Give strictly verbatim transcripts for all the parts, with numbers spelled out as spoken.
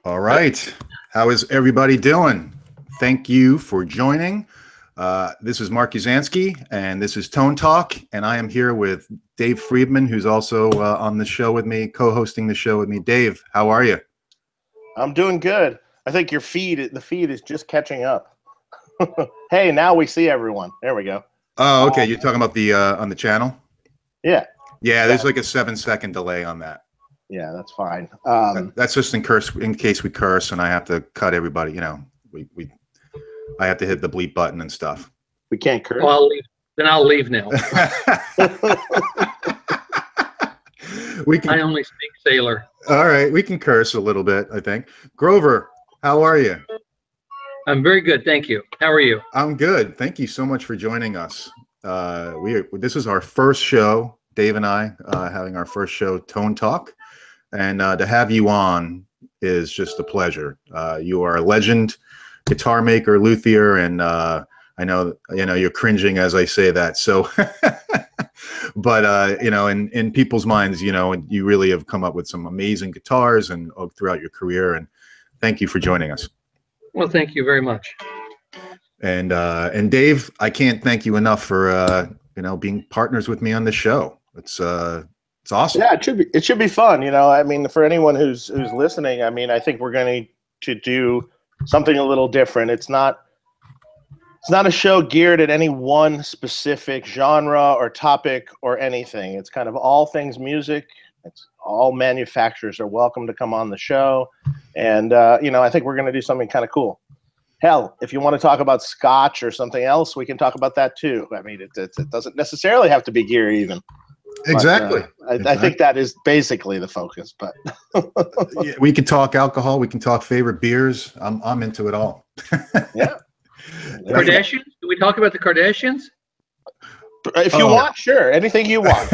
All right. How is everybody doing? Thank you for joining. Uh, this is Marc Huzansky, and this is Tone Talk, and I am here with Dave Friedman, who's also uh, on the show with me, co-hosting the show with me. Dave, how are you? I'm doing good. I think your feed, the feed is just catching up. Hey, now we see everyone. There we go. Oh, okay. You're talking about the uh, on the channel? Yeah. Yeah, there's like a seven second delay on that. Yeah, that's fine. Um, that, that's just in curse in case we curse and I have to cut everybody. You know, we we I have to hit the bleep button and stuff. We can't curse. Oh, I'll leave. Then I'll leave now. we can. I only speak sailor. All right, we can curse a little bit, I think. Grover, how are you? I'm very good, thank you. How are you? I'm good. Thank you so much for joining us. Uh, we this is our first show, Dave and I uh, having our first show, Tone Talk, and uh, to have you on is just a pleasure. Uh, you are a legend, guitar maker, luthier, and uh, I know you know you're cringing as I say that. So, but uh, you know, in in people's minds, you know, you really have come up with some amazing guitars and uh, throughout your career. And thank you for joining us. Well, thank you very much. And uh, and Dave, I can't thank you enough for uh, you know being partners with me on this show. It's uh, it's awesome. Yeah, it should be. It should be fun. You know, I mean, for anyone who's who's listening, I mean, I think we're going to do something a little different. It's not it's not a show geared at any one specific genre or topic or anything. It's kind of all things music. It's all manufacturers are welcome to come on the show, and uh, you know, I think we're going to do something kind of cool. Hell, if you want to talk about Scotch or something else, we can talk about that too. I mean, it, it, it doesn't necessarily have to be gear even. Exactly. But, uh, I, exactly. I think that is basically the focus. But yeah, we can talk alcohol. We can talk favorite beers. I'm I'm into it all. Yeah. Kardashians? Do we talk about the Kardashians? If you oh. want, sure. Anything you want.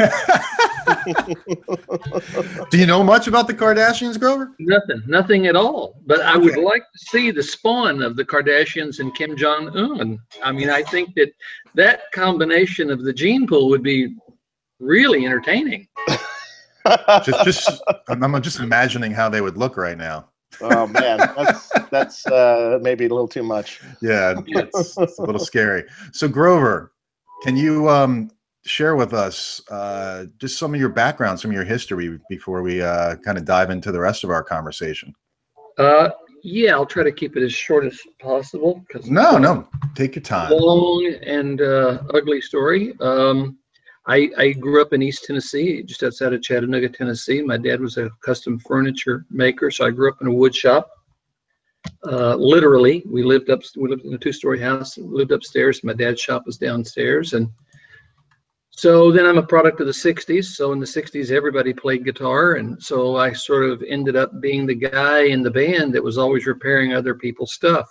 Do you know much about the Kardashians, Grover? Nothing, nothing at all. But I okay. would like to see the spawn of the Kardashians and Kim Jong-un. I mean, I think that that combination of the gene pool would be really entertaining. just, just, I'm just imagining how they would look right now. Oh man, that's that's uh, maybe a little too much. Yeah, it's, it's a little scary. So Grover, can you um, share with us uh, just some of your background, some of your history before we uh, kind of dive into the rest of our conversation? Uh, yeah, I'll try to keep it as short as possible. Cause no, no, take your time. Long and uh, ugly story. Um, I, I grew up in East Tennessee, just outside of Chattanooga, Tennessee. My dad was a custom furniture maker, so I grew up in a wood shop. Uh, literally, we lived up. We lived in a two-story house. Lived upstairs. My dad's shop was downstairs, and so then I'm a product of the sixties. So in the sixties, everybody played guitar, and so I sort of ended up being the guy in the band that was always repairing other people's stuff.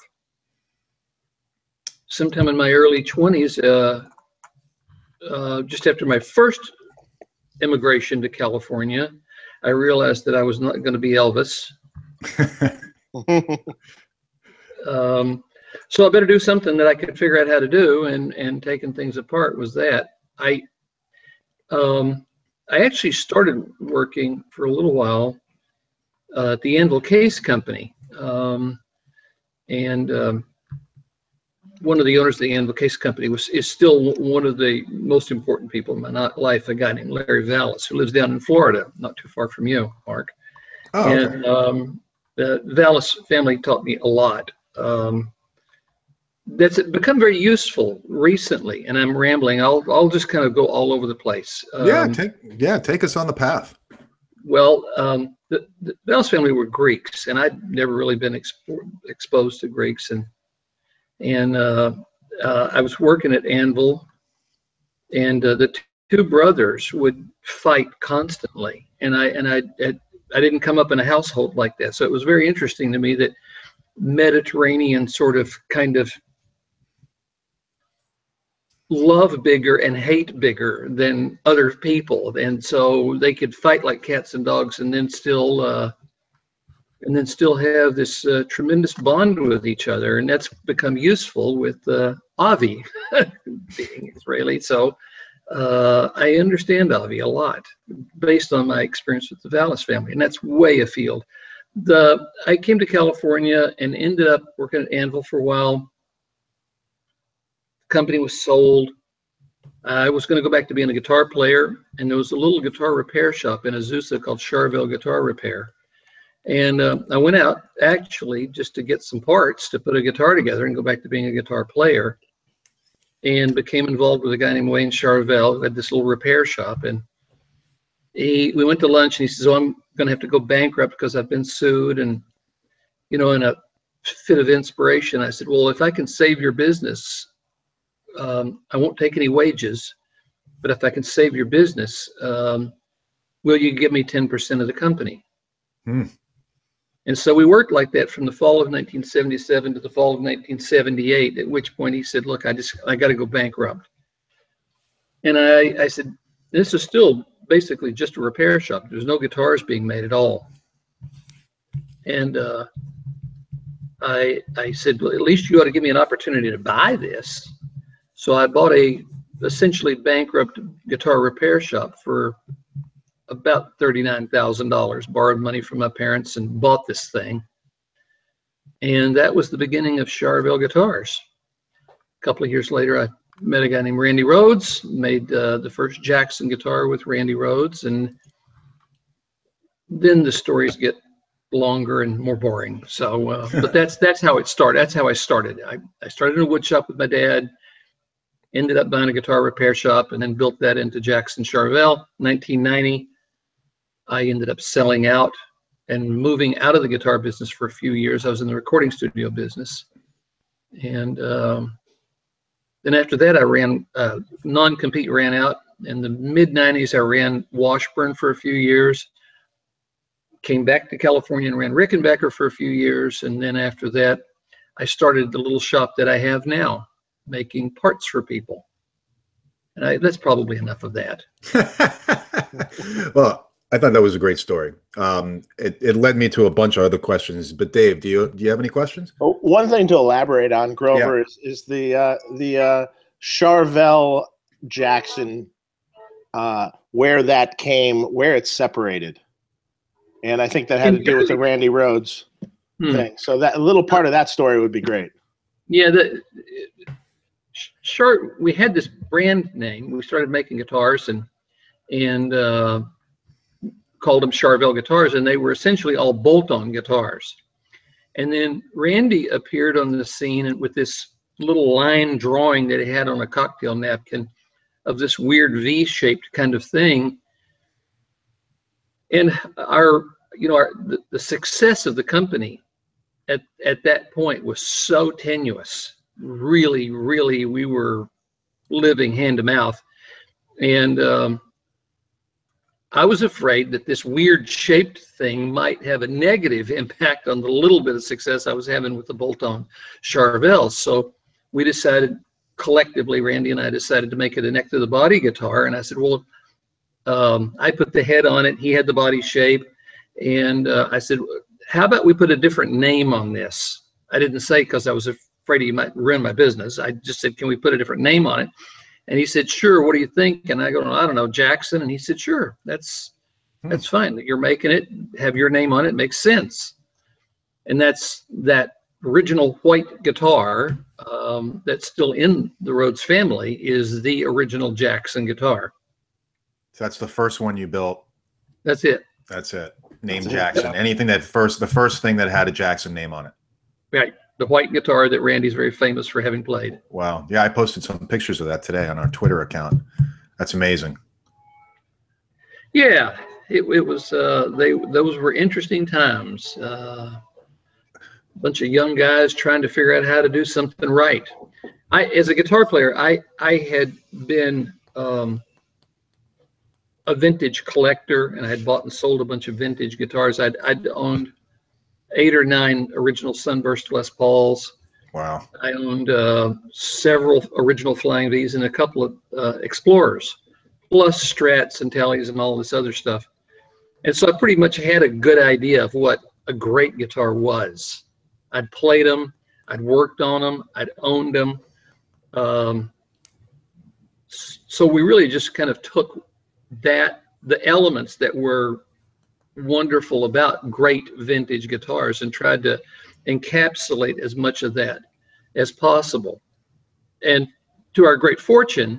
Sometime in my early twenties. Uh, Uh, just after my first immigration to California, I realized that I was not going to be Elvis. um, so I better do something that I could figure out how to do, and and taking things apart was that. I um, I actually started working for a little while uh, at the Anvil Case Company, um, and um, one of the owners of the Anvil Case Company was is still one of the most important people in my life, a guy named Larry Vallis, who lives down in Florida, not too far from you, Mark. Oh, okay. And um, the Vallis family taught me a lot. Um, that's become very useful recently, and I'm rambling. I'll I'll just kind of go all over the place. Um, yeah, take yeah, take us on the path. Well, um, the, the Vallis family were Greeks, and I'd never really been expo exposed to Greeks, and And uh, uh, I was working at Anvil, and uh, the two brothers would fight constantly. And I and I, I I didn't come up in a household like that, so it was very interesting to me that Mediterranean sort of kind of love bigger and hate bigger than other people, and so they could fight like cats and dogs, and then still. Uh, and then still have this uh, tremendous bond with each other. And that's become useful with uh, Avi being Israeli. So uh, I understand Avi a lot based on my experience with the Vallis family, and that's way afield. the I came to California and ended up working at Anvil for a while. The company was sold. I was going to go back to being a guitar player, and there was a little guitar repair shop in Azusa called Charvel Guitar Repair. And uh, I went out actually just to get some parts to put a guitar together and go back to being a guitar player, and became involved with a guy named Wayne Charvel who had this little repair shop. And he, we went to lunch, and he says, "Oh, I'm going to have to go bankrupt because I've been sued." And, you know, in a fit of inspiration, I said, "Well, if I can save your business, um, I won't take any wages, but if I can save your business, um, will you give me ten percent of the company?" Hmm. And so we worked like that from the fall of nineteen seventy-seven to the fall of nineteen seventy-eight, at which point he said, "Look, I just, I got to go bankrupt." And I, I said, "This is still basically just a repair shop. There's no guitars being made at all." And uh, I, I said, "Well, at least you ought to give me an opportunity to buy this." So I bought a essentially bankrupt guitar repair shop for about thirty-nine thousand dollars, borrowed money from my parents and bought this thing. And that was the beginning of Charvel Guitars. A couple of years later, I met a guy named Randy Rhoads, made uh, the first Jackson guitar with Randy Rhoads. And then the stories get longer and more boring. So, uh, but that's, that's how it started. That's how I started. I, I started in a wood shop with my dad, ended up buying a guitar repair shop, and then built that into Jackson Charvel. nineteen ninety, I ended up selling out and moving out of the guitar business for a few years. I was in the recording studio business. And um, then after that, I ran, uh, non-compete ran out. In the mid nineties, I ran Washburn for a few years. Came back to California and ran Rickenbacker for a few years. And then after that, I started the little shop that I have now, making parts for people. And I, that's probably enough of that. Well, I thought that was a great story. Um, it, it led me to a bunch of other questions. But Dave, do you do you have any questions? Oh, one thing to elaborate on, Grover, Yeah. is, is the uh, the uh, Charvel Jackson, uh, where that came, where it's separated, and I think that had to do with the Randy Rhoads Hmm. thing. So that a little part of that story would be great. Yeah, the sure. We had this brand name. We started making guitars and and uh, called them Charvel guitars, and they were essentially all bolt-on guitars. And then Randy appeared on the scene with this little line drawing that he had on a cocktail napkin of this weird V-shaped kind of thing. And our, you know, our, the, the success of the company at, at that point was so tenuous. Really, really, we were living hand to mouth. And um, I was afraid that this weird shaped thing might have a negative impact on the little bit of success I was having with the bolt-on Charvels. So we decided collectively, Randy and I decided to make it a neck to the body guitar. And I said, well, um, I put the head on it. He had the body shape. And uh, I said, how about we put a different name on this? I didn't say because I was afraid he might ruin my business. I just said, can we put a different name on it? And he said, sure, what do you think? And I go, I don't know, Jackson. And he said, sure, that's hmm. that's fine. You're making it, have your name on it, makes sense. And that's that original white guitar um, that's still in the Rhoads family is the original Jackson guitar. So that's the first one you built. That's it. That's it. Name Jackson. Anything that first, the first thing that had a Jackson name on it. Right. The white guitar that Randy's very famous for having played. Wow. Yeah, I posted some pictures of that today on our Twitter account. That's amazing. Yeah, it, it was, uh, they, those were interesting times. Uh, a bunch of young guys trying to figure out how to do something right. I, as a guitar player, I, I had been um, a vintage collector, and I had bought and sold a bunch of vintage guitars. I'd, I'd owned eight or nine original Sunburst Les Pauls. Wow. I owned uh, several original Flying V's and a couple of uh, Explorers, plus Strats and Tallies and all this other stuff. And so I pretty much had a good idea of what a great guitar was. I'd played them, I'd worked on them, I'd owned them. Um, so we really just kind of took that, the elements that were wonderful about great vintage guitars and tried to encapsulate as much of that as possible. And to our great fortune,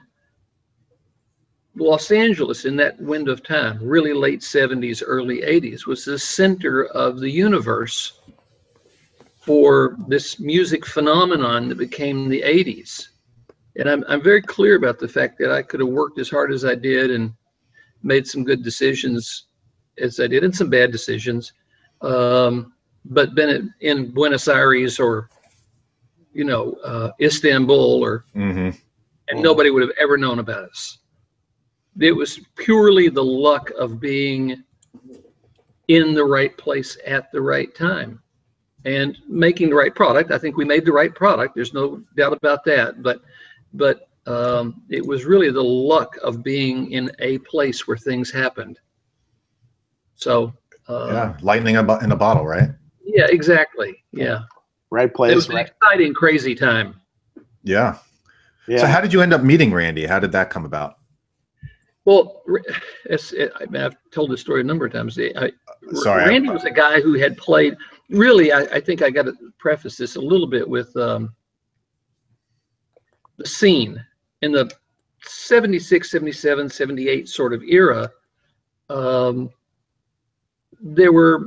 Los Angeles in that window of time, really late seventies, early eighties, was the center of the universe for this music phenomenon that became the eighties. And I'm, I'm very clear about the fact that I could have worked as hard as I did and made some good decisions as I did, and some bad decisions, um, but been in Buenos Aires or, you know, uh, Istanbul, or Mm-hmm. and nobody would have ever known about us. It was purely the luck of being in the right place at the right time and making the right product. I think we made the right product. There's no doubt about that. But, but um, it was really the luck of being in a place where things happened. So uh, yeah, lightning in a bottle, right? Yeah, exactly. Yeah, Right place. It was an right. exciting, crazy time. Yeah. Yeah. So how did you end up meeting Randy? How did that come about? Well, it's, it, I mean, I've told this story a number of times. I, Sorry, Randy I, was a guy who had played. Really, I, I think I got to preface this a little bit with um, the scene in the seventy-six, seventy-seven, seventy-eight sort of era. Um, there were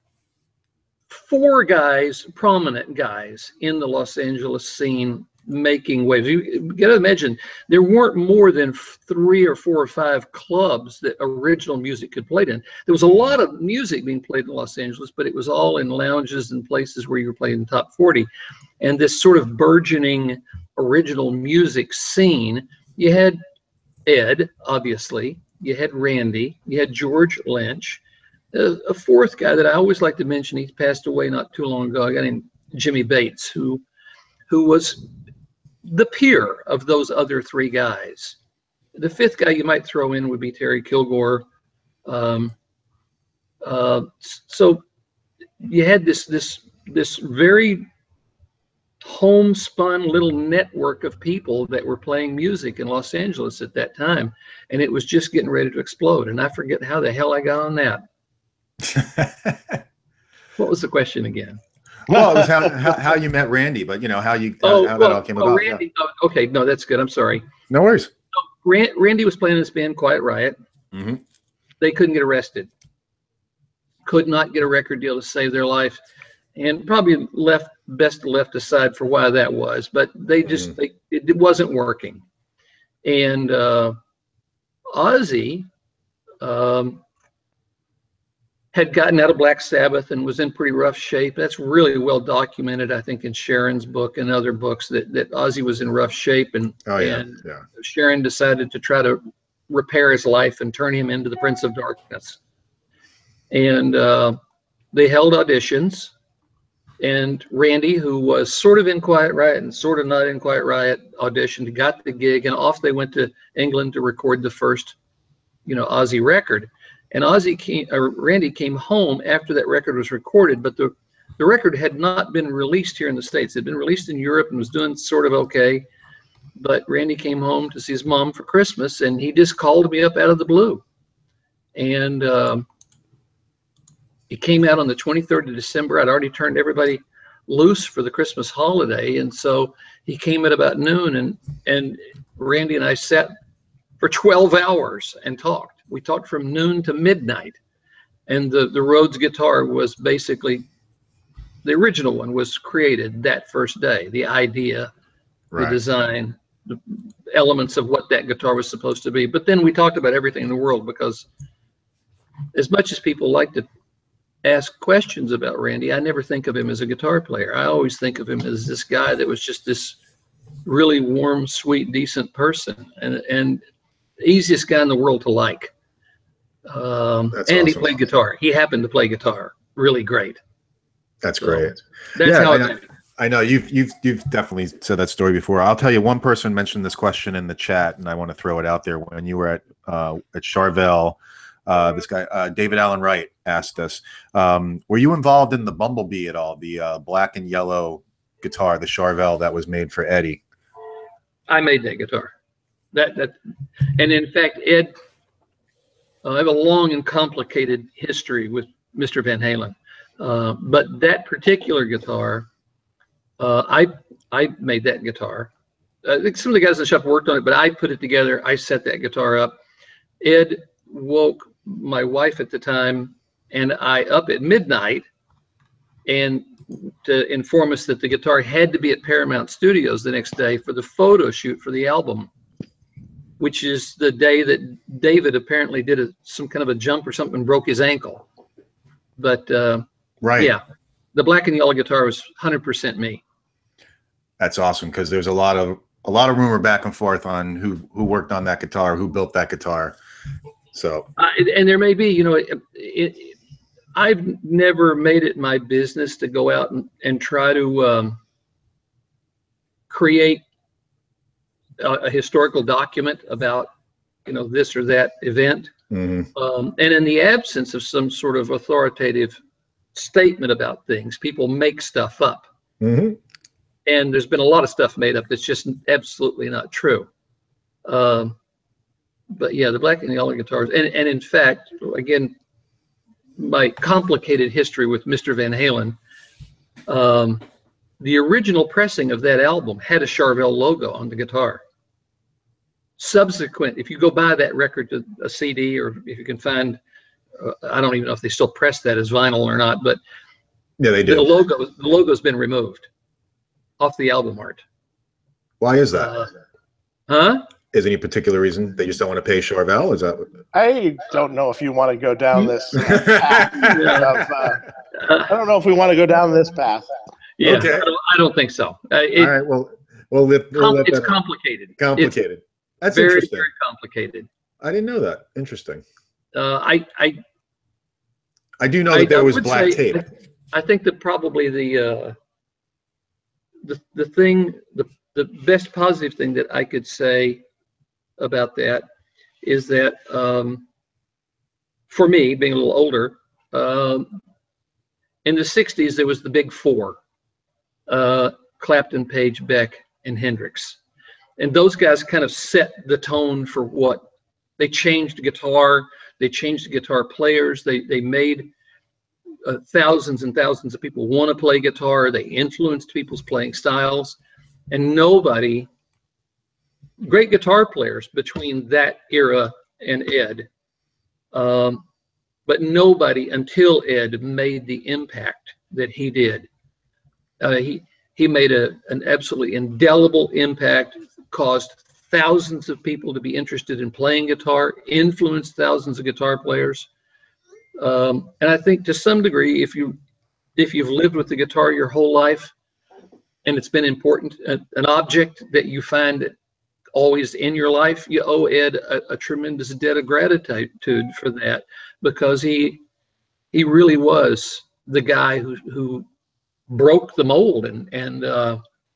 four guys, prominent guys in the Los Angeles scene making waves. You got to imagine there weren't more than three or four or five clubs that original music could play in. There was a lot of music being played in Los Angeles, but it was all in lounges and places where you were playing top forty. And this sort of burgeoning original music scene, you had Ed, obviously, you had Randy, you had George Lynch, a, a fourth guy that I always like to mention. He passed away not too long ago, a guy named Jimmy Bates, who who was the peer of those other three guys. The fifth guy you might throw in would be Terry Kilgore. Um, uh, so you had this this this very homespun little network of people that were playing music in Los Angeles at that time, and it was just getting ready to explode. And I forget how the hell I got on that. What was the question again? Well, it was how, how how you met Randy, but you know how you how, oh, how well, that all came well, about. Randy, yeah. oh, okay, no, that's good. I'm sorry. No worries. Randy was playing in this band, Quiet Riot. Mm-hmm. They couldn't get arrested. Could not get a record deal to save their life, and probably left best left aside for why that was. But they just mm-hmm. they it, it wasn't working, and uh, Ozzy. Um, had gotten out of Black Sabbath and was in pretty rough shape. That's really well documented, I think, in Sharon's book and other books, that, that Ozzy was in rough shape. And, oh, yeah. and yeah. Sharon decided to try to repair his life and turn him into the Prince of Darkness. And uh, they held auditions. And Randy, who was sort of in Quiet Riot and sort of not in Quiet Riot, auditioned, got the gig, and off they went to England to record the first, you know, Ozzy record. And Ozzy came, or Randy came home after that record was recorded, but the, the record had not been released here in the States. It had been released in Europe and was doing sort of okay. But Randy came home to see his mom for Christmas, and he just called me up out of the blue. And um, it came out on the twenty-third of December. I'd already turned everybody loose for the Christmas holiday. And so he came at about noon, and, and Randy and I sat for twelve hours and talked. We talked from noon to midnight, and the, the Rhoads guitar was basically, the original one was created that first day. The idea, right. The design, the elements of what that guitar was supposed to be. But then we talked about everything in the world, because as much as people like to ask questions about Randy, I never think of him as a guitar player. I always think of him as this guy that was just this really warm, sweet, decent person, and, and easiest guy in the world to like. Um, and awesome. He played guitar. He happened to play guitar really great. That's so great. That's yeah, how I it know, I know you've you've you've definitely said that story before. I'll tell you, one person mentioned this question in the chat, and I want to throw it out there. When you were at uh, at Charvel, uh, this guy uh, David Allen Wright asked us, um, were you involved in the Bumblebee at all? The uh, black and yellow guitar, the Charvel that was made for Eddie. I made that guitar. That that, and in fact, Ed. Uh, I have a long and complicated history with Mister Van Halen, uh, but that particular guitar, uh, I I made that guitar. I think some of the guys in the shop worked on it, but I put it together. I set that guitar up. Ed woke my wife at the time and I up at midnight and to inform us that the guitar had to be at Paramount Studios the next day for the photo shoot for the album, which is the day that David apparently did a, some kind of a jump or something and broke his ankle. But uh, right. Yeah, the black and yellow guitar was one hundred percent me. That's awesome, because there's a lot of a lot of rumor back and forth on who who worked on that guitar, who built that guitar. So uh, and there may be, you know, it, it, I've never made it my business to go out and, and try to um, create a, a historical document about, you know, this or that event. Mm-hmm. Um, and in the absence of some sort of authoritative statement about things, people make stuff up. Mm-hmm. And there's been a lot of stuff made up that's just absolutely not true. Um, but yeah, the black and yellow guitars. And, and in fact, again, my complicated history with Mister Van Halen, um, the original pressing of that album had a Charvel logo on the guitar. Subsequent, if you go buy that record to a C D, or if you can find, uh, I don't even know if they still press that as vinyl or not, but yeah, they do. The logo, the logo's been removed off the album art. Why is that? Uh, huh? Is any particular reason they just don't want to pay Charvel? Is that? What... I don't know if you want to go down this path. of, uh, I don't know if we want to go down this path. Yeah, okay. I, don't, I don't think so. Uh, it, All right. Well, well, let, we'll com let it's that complicated. Complicated. It's That's very, interesting. very complicated. I didn't know that. Interesting. Uh, I, I, I do know I, that there I was would black say, tape. I, I think that probably the, uh, the, the thing, the, the best positive thing that I could say about that is that, um, for me, being a little older, um, in the sixties, there was the big four, uh, Clapton, Page, Beck, and Hendrix. And those guys kind of set the tone for what they changed guitar. They changed the guitar players. They, they made uh, thousands and thousands of people want to play guitar. They influenced people's playing styles. And nobody, great guitar players between that era and Ed, um, but nobody until Ed made the impact that he did. Uh, he, he made a, an absolutely indelible impact, caused thousands of people to be interested in playing guitar, influenced thousands of guitar players. Um, and I think to some degree, if, you, if you've lived with the guitar your whole life and it's been important, a, an object that you find always in your life, you owe Ed a, a tremendous debt of gratitude for that, because he, he really was the guy who, who broke the mold and, and uh,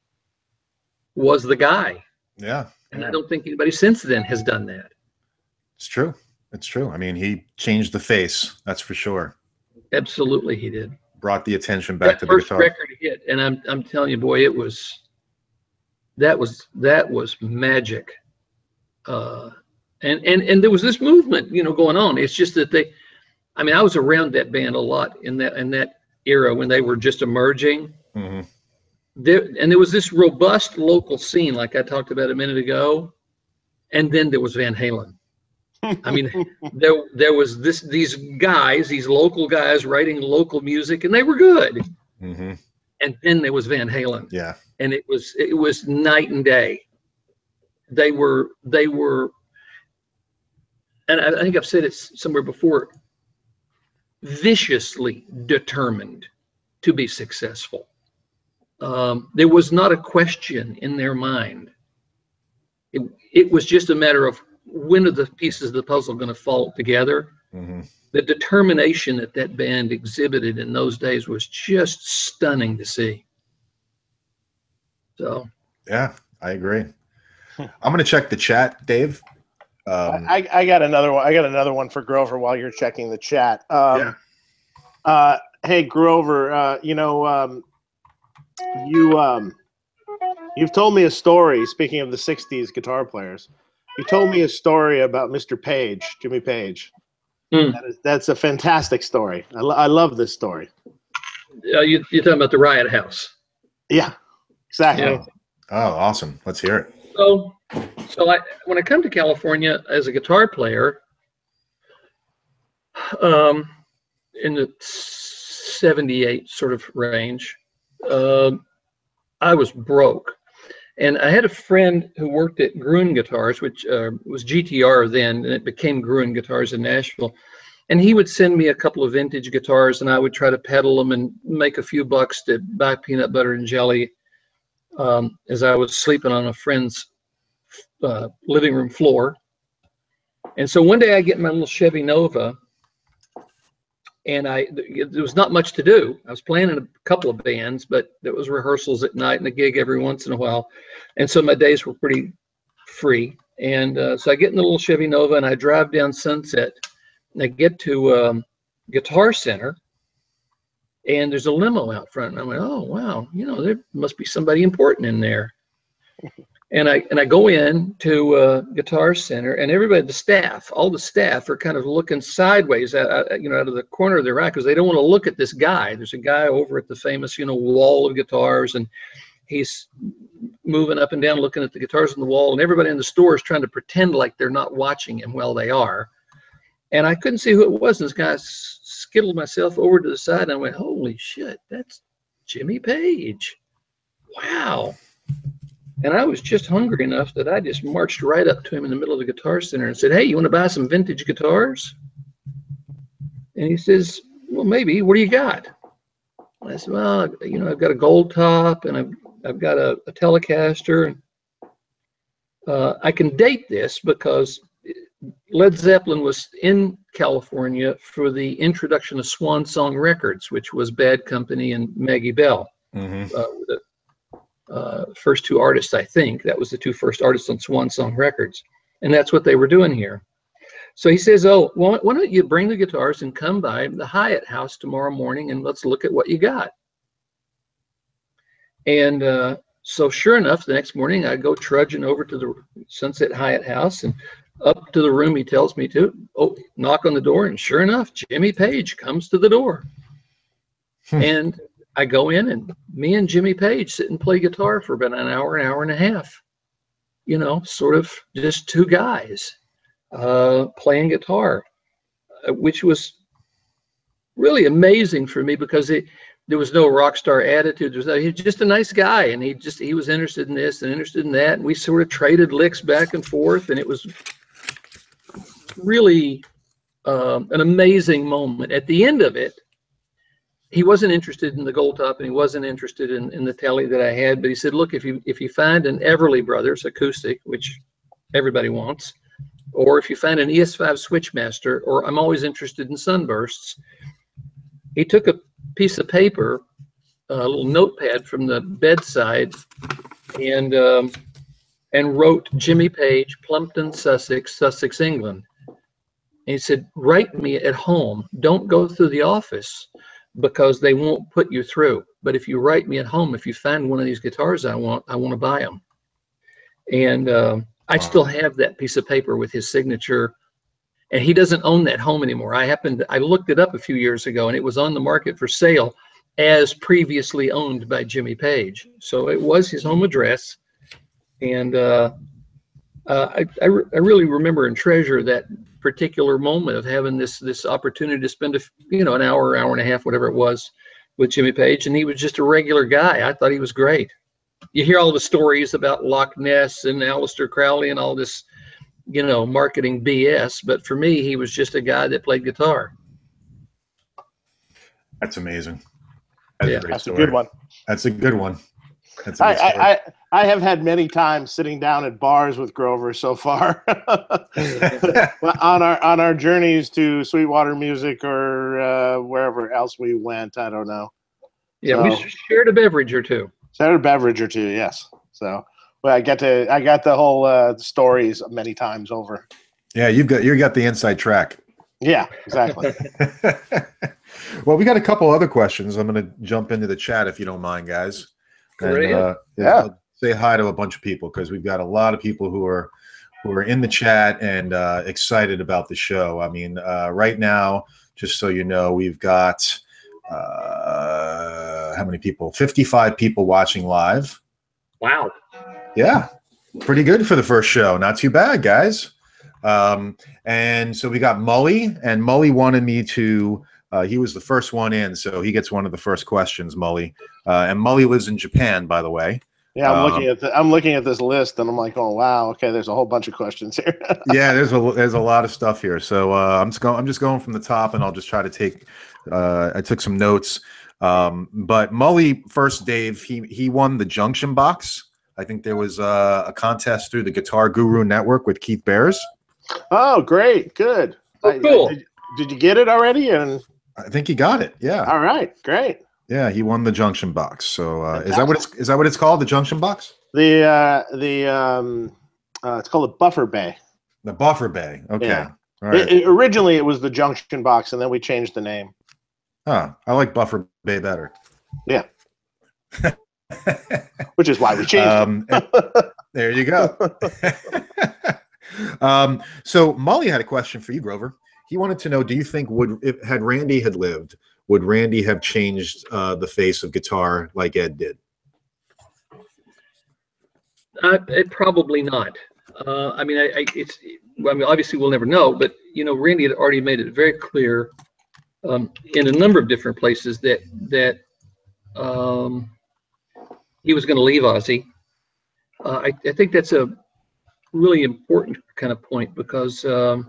was the guy. Yeah. And I don't think anybody since then has done that. It's true. It's true. I mean, he changed the face. That's for sure. Absolutely, he did. Brought the attention back that to the first guitar. record hit, and I'm I'm telling you, boy, it was that was that was magic. Uh, and and and there was this movement, you know, going on. It's just that they, I mean, I was around that band a lot in that in that era when they were just emerging. Mm-hmm. There, and there was this robust local scene, like I talked about a minute ago, and then there was Van Halen. I mean, there there was this these guys, these local guys writing local music, and they were good. Mm-hmm. And then there was Van Halen. Yeah, and it was it was night and day. They were they were, and I, I think I've said it somewhere before, viciously determined to be successful. Um, there was not a question in their mind. It, it was just a matter of when are the pieces of the puzzle going to fall together. mm-hmm. The determination that that band exhibited in those days was just stunning to see. So, yeah, I agree. I'm going to check the chat, Dave. Um, I, I got another one. I got another one for Grover while you're checking the chat. Um, yeah. Uh, hey, Grover, uh, you know, um, you, um, you've told me a story, speaking of the sixties guitar players, you told me a story about Mister Page, Jimmy Page. Mm. That is, that's a fantastic story. I, lo I love this story. Uh, you, you're talking about the Riot House. Yeah, exactly. Yeah. Oh, awesome. Let's hear it. So, so I, when I come to California as a guitar player, um, in the seventy-eight sort of range, uh, I was broke. And I had a friend who worked at Gruen Guitars, which uh, was G T R then, and it became Gruen Guitars in Nashville. And he would send me a couple of vintage guitars, and I would try to pedal them and make a few bucks to buy peanut butter and jelly um, as I was sleeping on a friend's uh, living room floor. And so one day I get my little Chevy Nova, and I there was not much to do. I was playing in a couple of bands, but there was rehearsals at night and a gig every once in a while. And so my days were pretty free. And uh, so I get in the little Chevy Nova and I drive down Sunset, and I get to um, Guitar Center, and there's a limo out front. And I went, oh, wow, you know, there must be somebody important in there. And I and I go in to uh, Guitar Center, and everybody, the staff, all the staff are kind of looking sideways, at, you know, out of the corner of their eye, because they don't want to look at this guy. There's a guy over at the famous, you know, wall of guitars, and he's moving up and down, looking at the guitars on the wall, and everybody in the store is trying to pretend like they're not watching him. Well, they are. And I couldn't see who it was. And this guy skittled myself over to the side, and I went, "Holy shit, that's Jimmy Page! Wow!" And I was just hungry enough that I just marched right up to him in the middle of the Guitar Center and said, "Hey, you want to buy some vintage guitars?" And he says, "Well, maybe. What do you got?" I said, "Well, you know, I've got a Gold Top, and I've I've got a, a Telecaster. Uh, I can date this because Led Zeppelin was in California for the introduction of Swan Song Records, which was Bad Company and Maggie Bell." Mm-hmm. uh, the uh, first two artists, I think. That was the two first artists on Swan Song Records. And that's what they were doing here. So he says, "Oh, well, why don't you bring the guitars and come by the Hyatt House tomorrow morning, and let's look at what you got." And uh, so sure enough, the next morning I go trudging over to the Sunset Hyatt House, and up to the room he tells me to. Oh, knock on the door, and sure enough, Jimmy Page comes to the door. Hmm. And I go in, and me and Jimmy Page sit and play guitar for about an hour, an hour and a half. You know, sort of just two guys uh, playing guitar, uh, which was really amazing for me because it, there was no rock star attitude. There was no, he was just a nice guy, and he just he was interested in this and interested in that, and we sort of traded licks back and forth, and it was really um, an amazing moment. At the end of it, he wasn't interested in the Gold Top, and he wasn't interested in, in the Tele that I had, but he said, "Look, if you if you find an Everly Brothers acoustic, which everybody wants, or if you find an E S five Switchmaster, or I'm always interested in Sunbursts." He took a piece of paper, a little notepad from the bedside, and um, and wrote Jimmy Page, Plumpton, Sussex, Sussex, England. And he said, "Write me at home. Don't go through the office, because they won't put you through. But if you write me at home, if you find one of these guitars I want, I want to buy them." And uh, I wow. still have that piece of paper with his signature. And he doesn't own that home anymore. I happened, I looked it up a few years ago, and it was on the market for sale as previously owned by Jimmy Page. So it was his home address. And uh, uh, I, I, re I really remember and treasure that particular moment of having this this opportunity to spend a you know an hour, hour and a half, whatever it was, with Jimmy Page, and he was just a regular guy. I thought he was great. You hear all the stories about Loch Ness and Aleister Crowley and all this, you know, marketing B S, but for me, he was just a guy that played guitar. That's amazing. That's yeah, a great that's story. a good one. That's a good one. That's a good I, I, I I have had many times sitting down at bars with Grover so far on our on our journeys to Sweetwater Music or uh, wherever else we went. I don't know. Yeah, so, we shared a beverage or two. Shared a beverage or two, yes. So, well, I get to I got the whole uh, stories many times over. Yeah, you've got you got the inside track. Yeah, exactly. Well, we got a couple other questions. I'm going to jump into the chat if you don't mind, guys. And, uh, yeah. Say hi to a bunch of people because we've got a lot of people who are who are in the chat and uh, excited about the show. I mean, uh, right now, just so you know, we've got uh, how many people? fifty-five people watching live. Wow. Yeah, pretty good for the first show. Not too bad, guys. Um, and so we got Mully, and Mully wanted me to. Uh, he was the first one in, so he gets one of the first questions, Mully. Uh, and Mully lives in Japan, by the way. Yeah, I'm um, looking at the, I'm looking at this list, and I'm like, oh wow, okay. There's a whole bunch of questions here. Yeah, there's a there's a lot of stuff here. So uh, I'm just going I'm just going from the top, and I'll just try to take. Uh, I took some notes. Um, but Mully first, Dave. He he won the Junction Box. I think there was uh, a contest through the Guitar Guru Network with Keith Bears. Oh, great, good. Oh, cool. I, I, did, did you get it already? And I think he got it. Yeah. all right, great. Yeah, he won the Junction Box. So uh, is that what it's is that what it's called? The Junction Box? The uh, the um, uh, it's called a Buffer Bay. The Buffer Bay. Okay. Yeah. All right. It, it, originally, it was the Junction Box, and then we changed the name. Huh. I like Buffer Bay better. Yeah. Which is why we changed um, it. There you go. um, so Mully had a question for you, Grover. He wanted to know: do you think would if had Randy had lived, would Randy have changed uh, the face of guitar like Ed did? Uh, it, probably not. Uh, I mean, I, I, it's. I mean, obviously, we'll never know. But you know, Randy had already made it very clear um, in a number of different places that that um, he was going to leave Ozzy. Uh, I, I think that's a really important kind of point because um,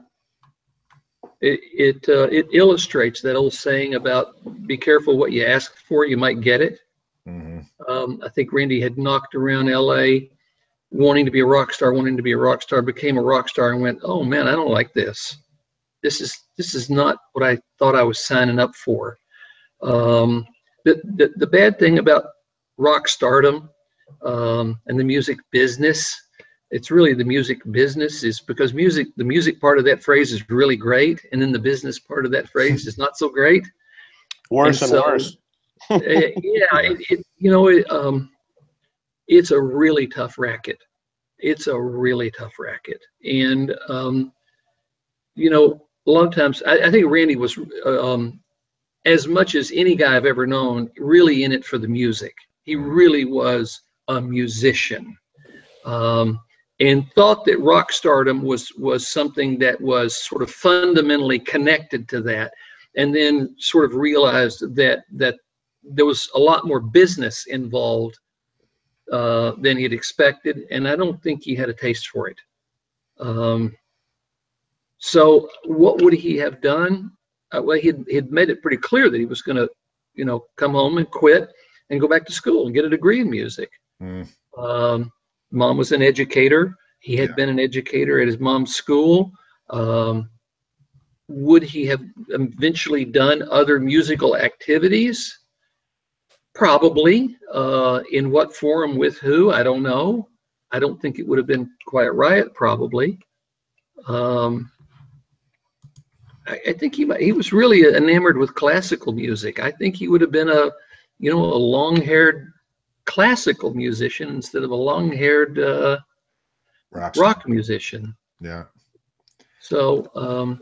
it it uh, it illustrates that old saying about be careful what you ask for, you might get it. Mm-hmm. Um, I think Randy had knocked around L A wanting to be a rock star, wanting to be a rock star, became a rock star and went, oh man, I don't like this. This is this is not what I thought I was signing up for. Um, the, the, the bad thing about rock stardom um, and the music business, it's really the music business is because music, the music part of that phrase is really great. And then the business part of that phrase is not so great. Worse and, and so, worse. uh, yeah, it, it, you know, it, um, it's a really tough racket. It's a really tough racket. And, um, you know, a lot of times, I, I think Randy was, um, as much as any guy I've ever known, really in it for the music. He really was a musician. Um, and thought that rock stardom was, was something that was sort of fundamentally connected to that. And then sort of realized that, that there was a lot more business involved uh, than he'd expected, and I don't think he had a taste for it. Um, so what would he have done? Uh, well, he'd, he'd made it pretty clear that he was going to, you know, come home and quit and go back to school and get a degree in music. Mm. Um, mom was an educator. He had Yeah. been an educator at his mom's school. Um, would he have eventually done other musical activities? Probably. Uh, in what form, with who, I don't know. I don't think it would have been Quiet Riot, probably. Um, I, I think he he was really enamored with classical music. I think he would have been a, you know, a long-haired classical musician instead of a long-haired uh, rock, rock musician. Yeah. So um,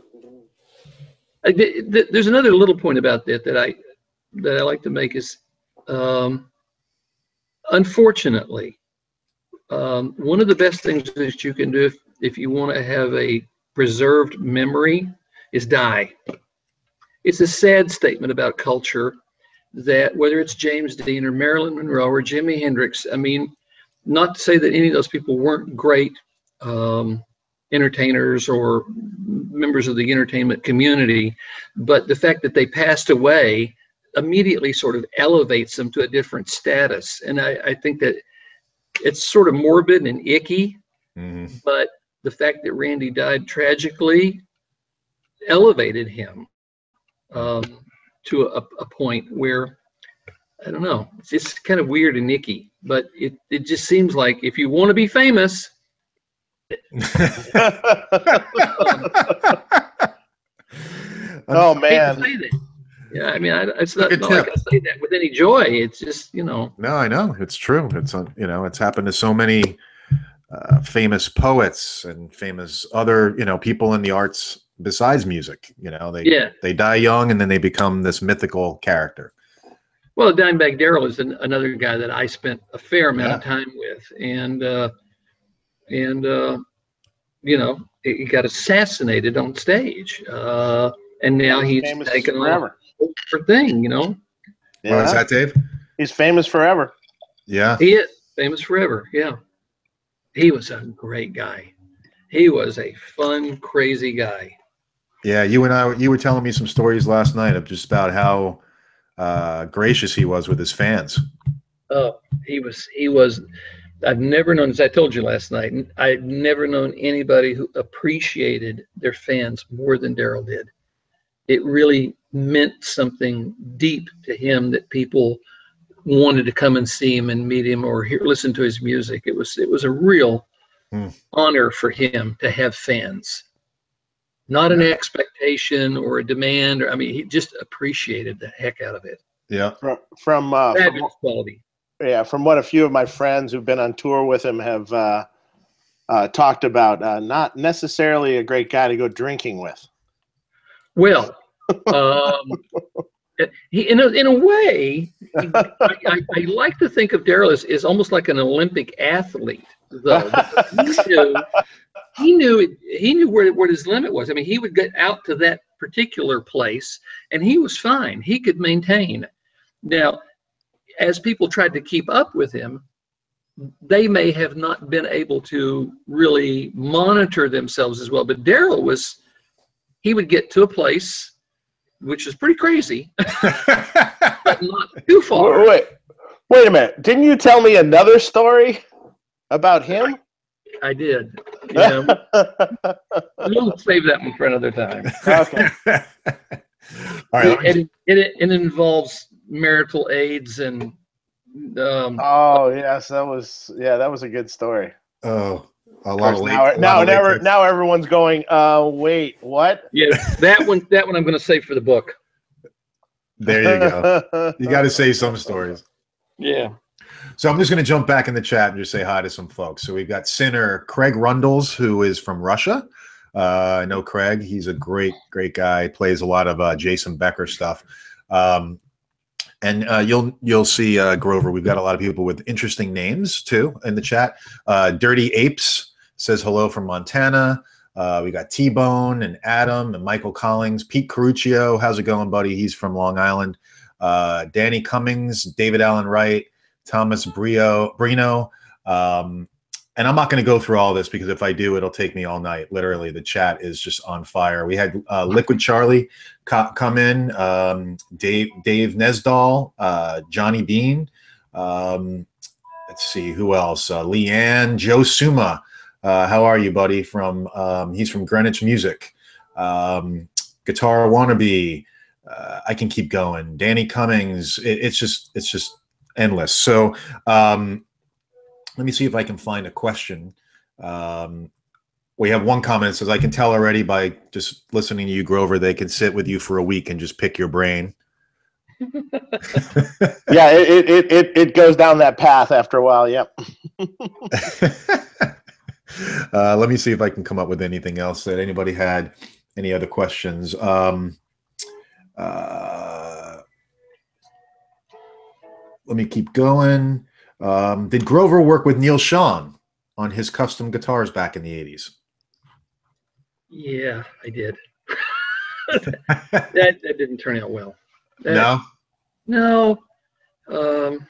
I, th th there's another little point about that that I that I like to make is. Um, unfortunately, um, one of the best things that you can do if, if you want to have a preserved memory is die. It's a sad statement about culture that whether it's James Dean or Marilyn Monroe or Jimi Hendrix, I mean, not to say that any of those people weren't great um, entertainers or members of the entertainment community, but the fact that they passed away immediately sort of elevates them to a different status. And I, I think that it's sort of morbid and icky, Mm-hmm. but the fact that Randy died tragically elevated him um, to a, a point where, I don't know, it's just kind of weird and icky, but it, it just seems like if you want to be famous, Oh I hate man. to say that. Yeah, I mean, I, it's not, Good not like tip. I say that with any joy. It's just, you know. No, I know it's true. It's uh, you know, it's happened to so many uh, famous poets and famous other, you know, people in the arts besides music. You know, they Yeah. they die young and then they become this mythical character. Well, Dimebag Darrell is an, another guy that I spent a fair amount Yeah. of time with, and uh, and uh, you know, he got assassinated on stage, uh, and now he's famous taken on forever. a whole different thing. You know, What was that, Dave? He's famous forever. Yeah. he is famous forever. Yeah, he was a great guy. He was a fun, crazy guy. Yeah, you and I, you were telling me some stories last night of just about how uh, gracious he was with his fans. Oh, he was, he was, I've never known, as I told you last night, I've never known anybody who appreciated their fans more than Darrell did. It really meant something deep to him that people wanted to come and see him and meet him or hear, listen to his music. It was, it was a real Hmm. honor for him to have fans, not an expectation or a demand, or, I mean, he just appreciated the heck out of it. Yeah. From from, uh, from Fabulous quality. yeah, from what a few of my friends who've been on tour with him have uh, uh, talked about, uh, not necessarily a great guy to go drinking with. Well, um, he in a, in a way, I, I, I like to think of Darrell as, as almost like an Olympic athlete, though. He knew, he knew, it, he knew where, where his limit was. I mean, he would get out to that particular place, and he was fine. He could maintain. Now, as people tried to keep up with him, they may have not been able to really monitor themselves as well. But Darrell was, he would get to a place, which is pretty crazy, but not too far. Wait, wait, wait a minute. Didn't you tell me another story about him? I did. Yeah, we'll save that one for another time. Okay. All right. It, it, it, it involves marital aids and um, Oh yes, that was yeah, that was a good story. Oh, a Of lot course, of late. now, a lot now, of late never, texts. now everyone's going. Uh, wait, what? yeah, that one, that one I'm going to save for the book. There you go. You got to say some stories. Yeah. So I'm just going to jump back in the chat and just say hi to some folks. So we've got Sinner Craig Rundles, who is from Russia. Uh, I know Craig. He's a great, great guy. Plays a lot of uh, Jason Becker stuff. Um, and uh, you'll you'll see uh, Grover. We've got a lot of people with interesting names too in the chat. Uh, Dirty Apes says hello from Montana. Uh, we got T-Bone and Adam and Michael Collins. Pete Caruccio, how's it going, buddy? He's from Long Island. Uh, Danny Cummings, David Allen Wright, Thomas Brio, Brino. Um, and I'm not going to go through all this because if I do, it'll take me all night. Literally, the chat is just on fire. We had uh, Liquid Charlie co come in, um, Dave Dave Nesdall, uh, Johnny Bean. Um, let's see, who else? Uh, Leanne, Joe Suma. Uh, how are you, buddy? From um, he's from Greenwich Music. Um, Guitar Wannabe. Uh, I can keep going. Danny Cummings. It, it's just it's just endless. So um, let me see if I can find a question. Um, we have one comment that says, I can tell already by just listening to you, Grover, they can sit with you for a week and just pick your brain. Yeah, it, it it it goes down that path after a while. Yep. uh, let me see if I can come up with anything else that anybody had. Any other questions? Um, uh, let me keep going. Um, did Grover work with Neal Schon on his custom guitars back in the eighties? Yeah, I did. that, that didn't turn out well. That, No? No. Um,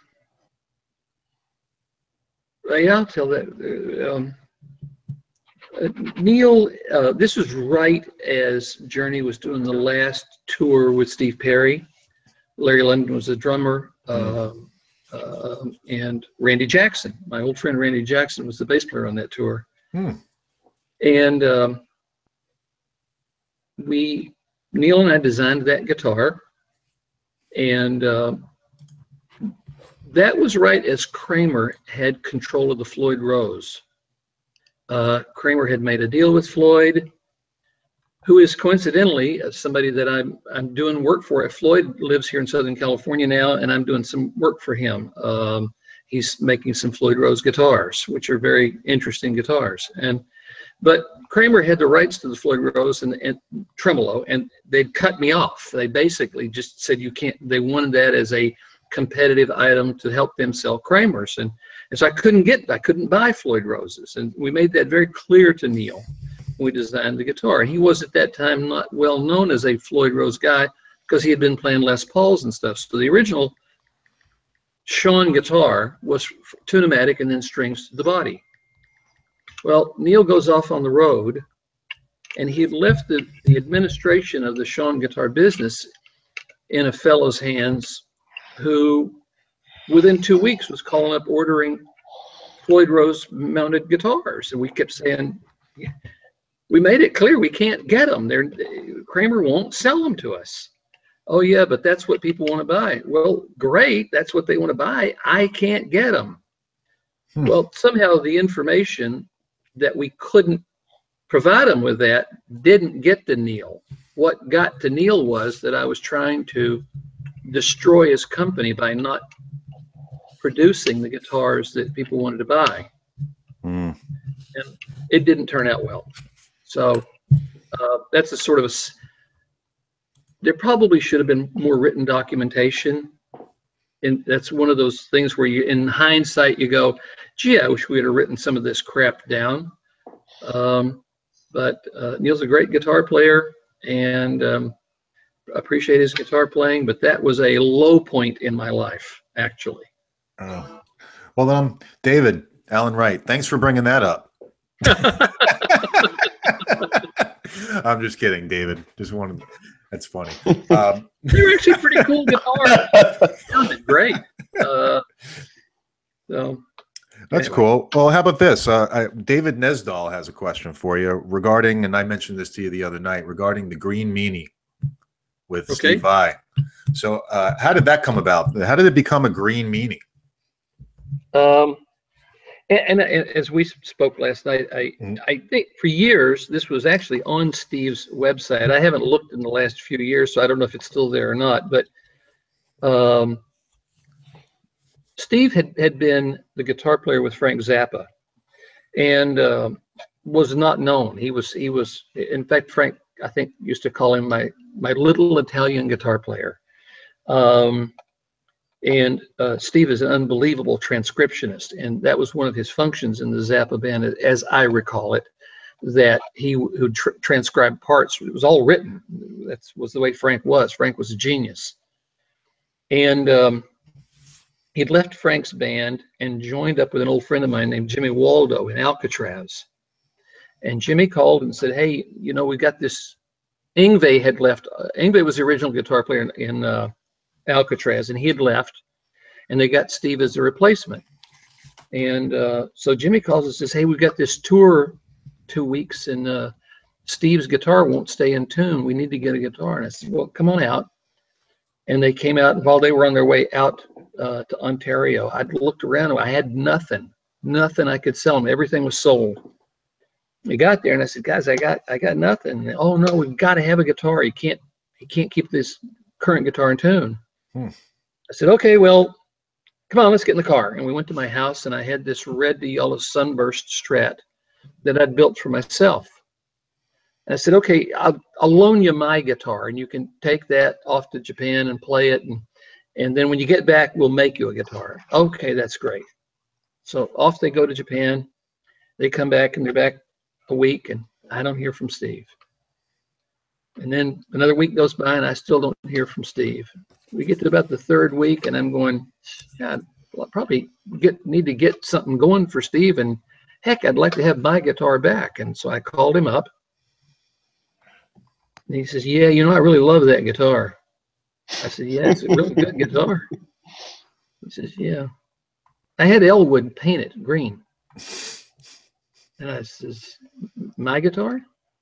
yeah, I'll tell that. Um, uh, Neal, uh, this was right as Journey was doing the last tour with Steve Perry. Larry London was the drummer. Mm. Um, uh, and Randy Jackson, my old friend Randy Jackson, was the bass player on that tour. Hmm. And um, we, Neal and I designed that guitar, and uh, that was right as Kramer had control of the Floyd Rose. Uh, Kramer had made a deal with Floyd, who is coincidentally somebody that I'm I'm doing work for. Floyd lives here in Southern California now, and I'm doing some work for him. Um, he's making some Floyd Rose guitars, which are very interesting guitars. And but Kramer had the rights to the Floyd Rose and, and tremolo, and they'd cut me off. They basically just said you can't. They wanted that as a competitive item to help them sell Kramers, and, and so I couldn't get, I couldn't buy Floyd Roses, and we made that very clear to Neal when we designed the guitar. And he was at that time not well known as a Floyd Rose guy because he had been playing Les Pauls and stuff. So the original Schon guitar was tunematic and then strings to the body. Well, Neal goes off on the road, and he had left the, the administration of the Schon guitar business in a fellow's hands who, within two weeks, was calling up ordering Floyd Rose mounted guitars. And we kept saying, we made it clear we can't get them. They're, Kramer won't sell them to us. Oh, yeah, but that's what people want to buy. Well, great. That's what they want to buy. I can't get them. Hmm. Well, somehow the information that we couldn't provide them with that didn't get to Neal. What got to Neal was that I was trying to destroy his company by not producing the guitars that people wanted to buy. Mm. And it didn't turn out well. So uh, that's a sort of a, there probably should have been more written documentation. And that's one of those things where you, in hindsight, you go, gee, I wish we had written some of this crap down. Um, but uh, Neal's a great guitar player, and um, appreciate his guitar playing, but that was a low point in my life, actually. Oh. Well, um, David, Alan Wright, thanks for bringing that up. I'm just kidding, David. Just wanted, that's funny. Um, You're actually pretty cool guitar. Sounded great. Uh, so. That's anyway. Cool. Well, how about this? Uh, I, David Nesdal has a question for you regarding, and I mentioned this to you the other night, regarding the green Meanie with okay. Steve Vai. So uh, how did that come about? How did it become a green Meanie? Um, and, and, and as we spoke last night, I, mm-hmm. I think for years, this was actually on Steve's website. I haven't looked in the last few years, so I don't know if it's still there or not, but um, Steve had, had been the guitar player with Frank Zappa, and uh, was not known. He was, he was, in fact, Frank, I think, used to call him my, my little Italian guitar player. Um, and uh, Steve is an unbelievable transcriptionist, and that was one of his functions in the Zappa band, as I recall it, that he would tr transcribe parts. It was all written. That was the way Frank was. Frank was a genius. And um, he'd left Frank's band and joined up with an old friend of mine named Jimmy Waldo in Alcatraz. And Jimmy called and said, hey, you know, we got this. Yngwie had left. Uh, Yngwie was the original guitar player in, in uh, Alcatraz, and he had left, and they got Steve as a replacement. And uh, so Jimmy calls and says, hey, we've got this tour two weeks, and uh, Steve's guitar won't stay in tune. We need to get a guitar. And I said, well, come on out. And they came out, and while they were on their way out uh, to Ontario, I looked around, and I had nothing, nothing I could sell them. Everything was sold. We got there, and I said, guys, I got, I got nothing. And, oh no, we've got to have a guitar. You can't, you can't keep this current guitar in tune. Hmm. I said, okay, well, come on, let's get in the car. And we went to my house, and I had this red to yellow Sunburst Strat that I'd built for myself. And I said, okay, I'll, I'll loan you my guitar, and you can take that off to Japan and play it. And, and then when you get back, we'll make you a guitar. Okay, that's great. So off they go to Japan. They come back, and they're back a week, and I don't hear from Steve. And then another week goes by, and I still don't hear from Steve. We get to about the third week, and I'm going, yeah, I'll probably get need to get something going for Steve, and heck, I'd like to have my guitar back. And so I called him up, and he says, yeah, you know, I really love that guitar. I said, yeah, it's a really good guitar. He says, yeah. I had Elwood paint it green. And I says, my guitar?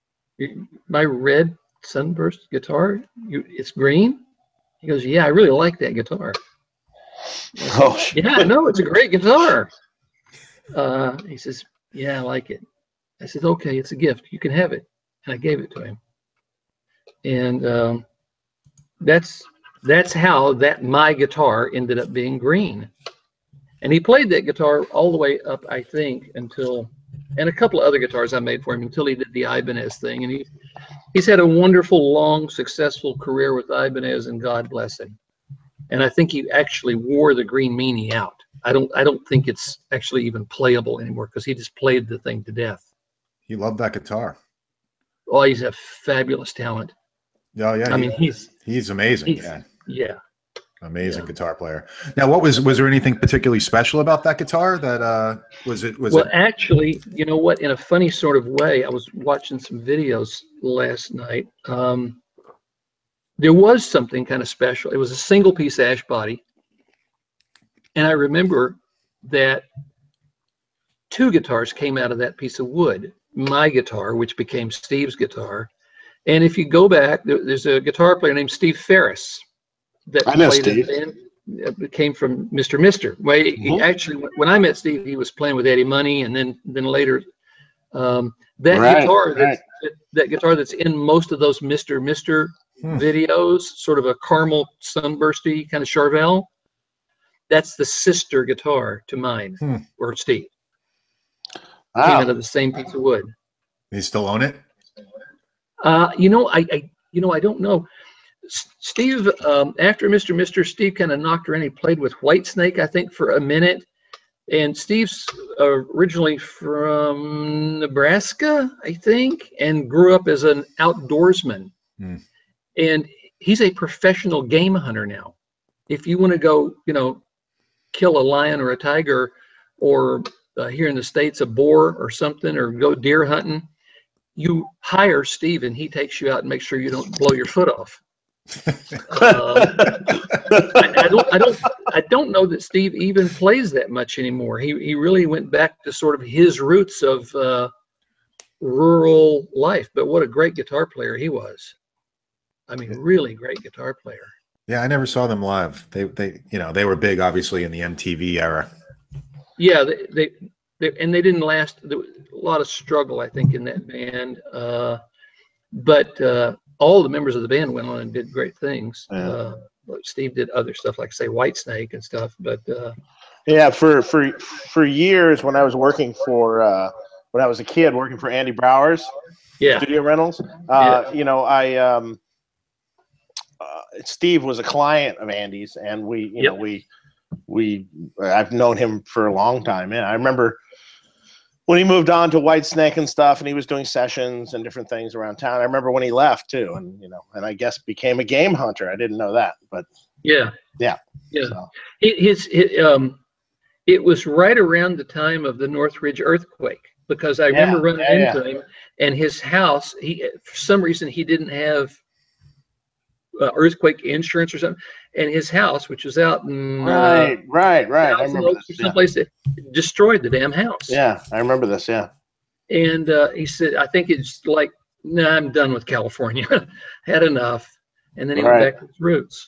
My red Sunburst guitar? You, it's green? He goes, yeah, I really like that guitar. Said, oh, yeah, no, it's a great guitar. Uh, he says, yeah, I like it. I said, okay, it's a gift. You can have it. And I gave it to him. And um, that's that's how that my guitar ended up being green. And he played that guitar all the way up, I think, until, and a couple of other guitars I made for him until he did the Ibanez thing. And he, he's had a wonderful, long, successful career with Ibanez, and God bless him. And I think he actually wore the green Meanie out. I don't, I don't think it's actually even playable anymore because he just played the thing to death. He loved that guitar. Oh, he's a fabulous talent. Oh, yeah. I he, mean, he's he's amazing. he's, yeah. Yeah. Amazing yeah. guitar player. Now, what was was there anything particularly special about that guitar? That uh, was it? Was well, it? actually, you know what? In a funny sort of way, I was watching some videos last night. Um, there was something kind of special. It was a single piece ash body, and I remember that two guitars came out of that piece of wood. My guitar, which became Steve's guitar, and if you go back, there, there's a guitar player named Steve Ferris that I know played Steve. in the band. It came from Mister Mister. Well, he, Mm-hmm. actually, when I met Steve, he was playing with Eddie Money, and then then later, um, that Right, guitar right. that's, that, that guitar that's in most of those Mister Mister Hmm. videos, sort of a caramel sunbursty kind of Charvel. That's the sister guitar to mine Hmm. or Steve. Wow. Came out of the same piece of wood. You still own it? Uh, you know, I, I, you know, I don't know. S- Steve, um, after Mister Mister, Steve kind of knocked around. He played with Whitesnake, I think, for a minute. And Steve's uh, originally from Nebraska, I think, and grew up as an outdoorsman. Hmm. And he's a professional game hunter now. If you want to go, you know, kill a lion or a tiger, or uh, here in the States, a boar or something, or go deer hunting, you hire Steve and he takes you out and makes sure you don't blow your foot off. uh, I, I don't, I don't, I don't know that Steve even plays that much anymore. He he really went back to sort of his roots of uh, rural life. But what a great guitar player he was! I mean, really great guitar player. Yeah, I never saw them live. They they you know they were big, obviously, in the M T V era. Yeah, they, they, they and they didn't last. There was a lot of struggle, I think, in that band. Uh, but uh, all the members of the band went on and did great things. Yeah. Uh, Steve did other stuff like, say, Whitesnake and stuff. But uh, Yeah, for for for years when I was working for uh, when I was a kid working for Andy Brower's yeah, Studio Rentals, uh, you know, I um, uh, Steve was a client of Andy's, and we, you Yep. know, we we I've known him for a long time. Yeah, I remember when he moved on to Whitesnake and stuff, and he was doing sessions and different things around town. I remember when he left too, and you know, and I guess became a game hunter. I didn't know that, but yeah, yeah, yeah. so. It, his, it, um, it was right around the time of the Northridge earthquake, because I remember Yeah, running yeah, into him, and his house, he, for some reason, he didn't have uh, earthquake insurance or something, and his house, which was out in Right, uh, right, right. I Thousand remember Oaks this. or Yeah. someplace, that destroyed the damn house. yeah, I remember this. Yeah. And uh, he said, I think it's like, nah, I'm done with California. Had enough. And then he Right. went back to his roots.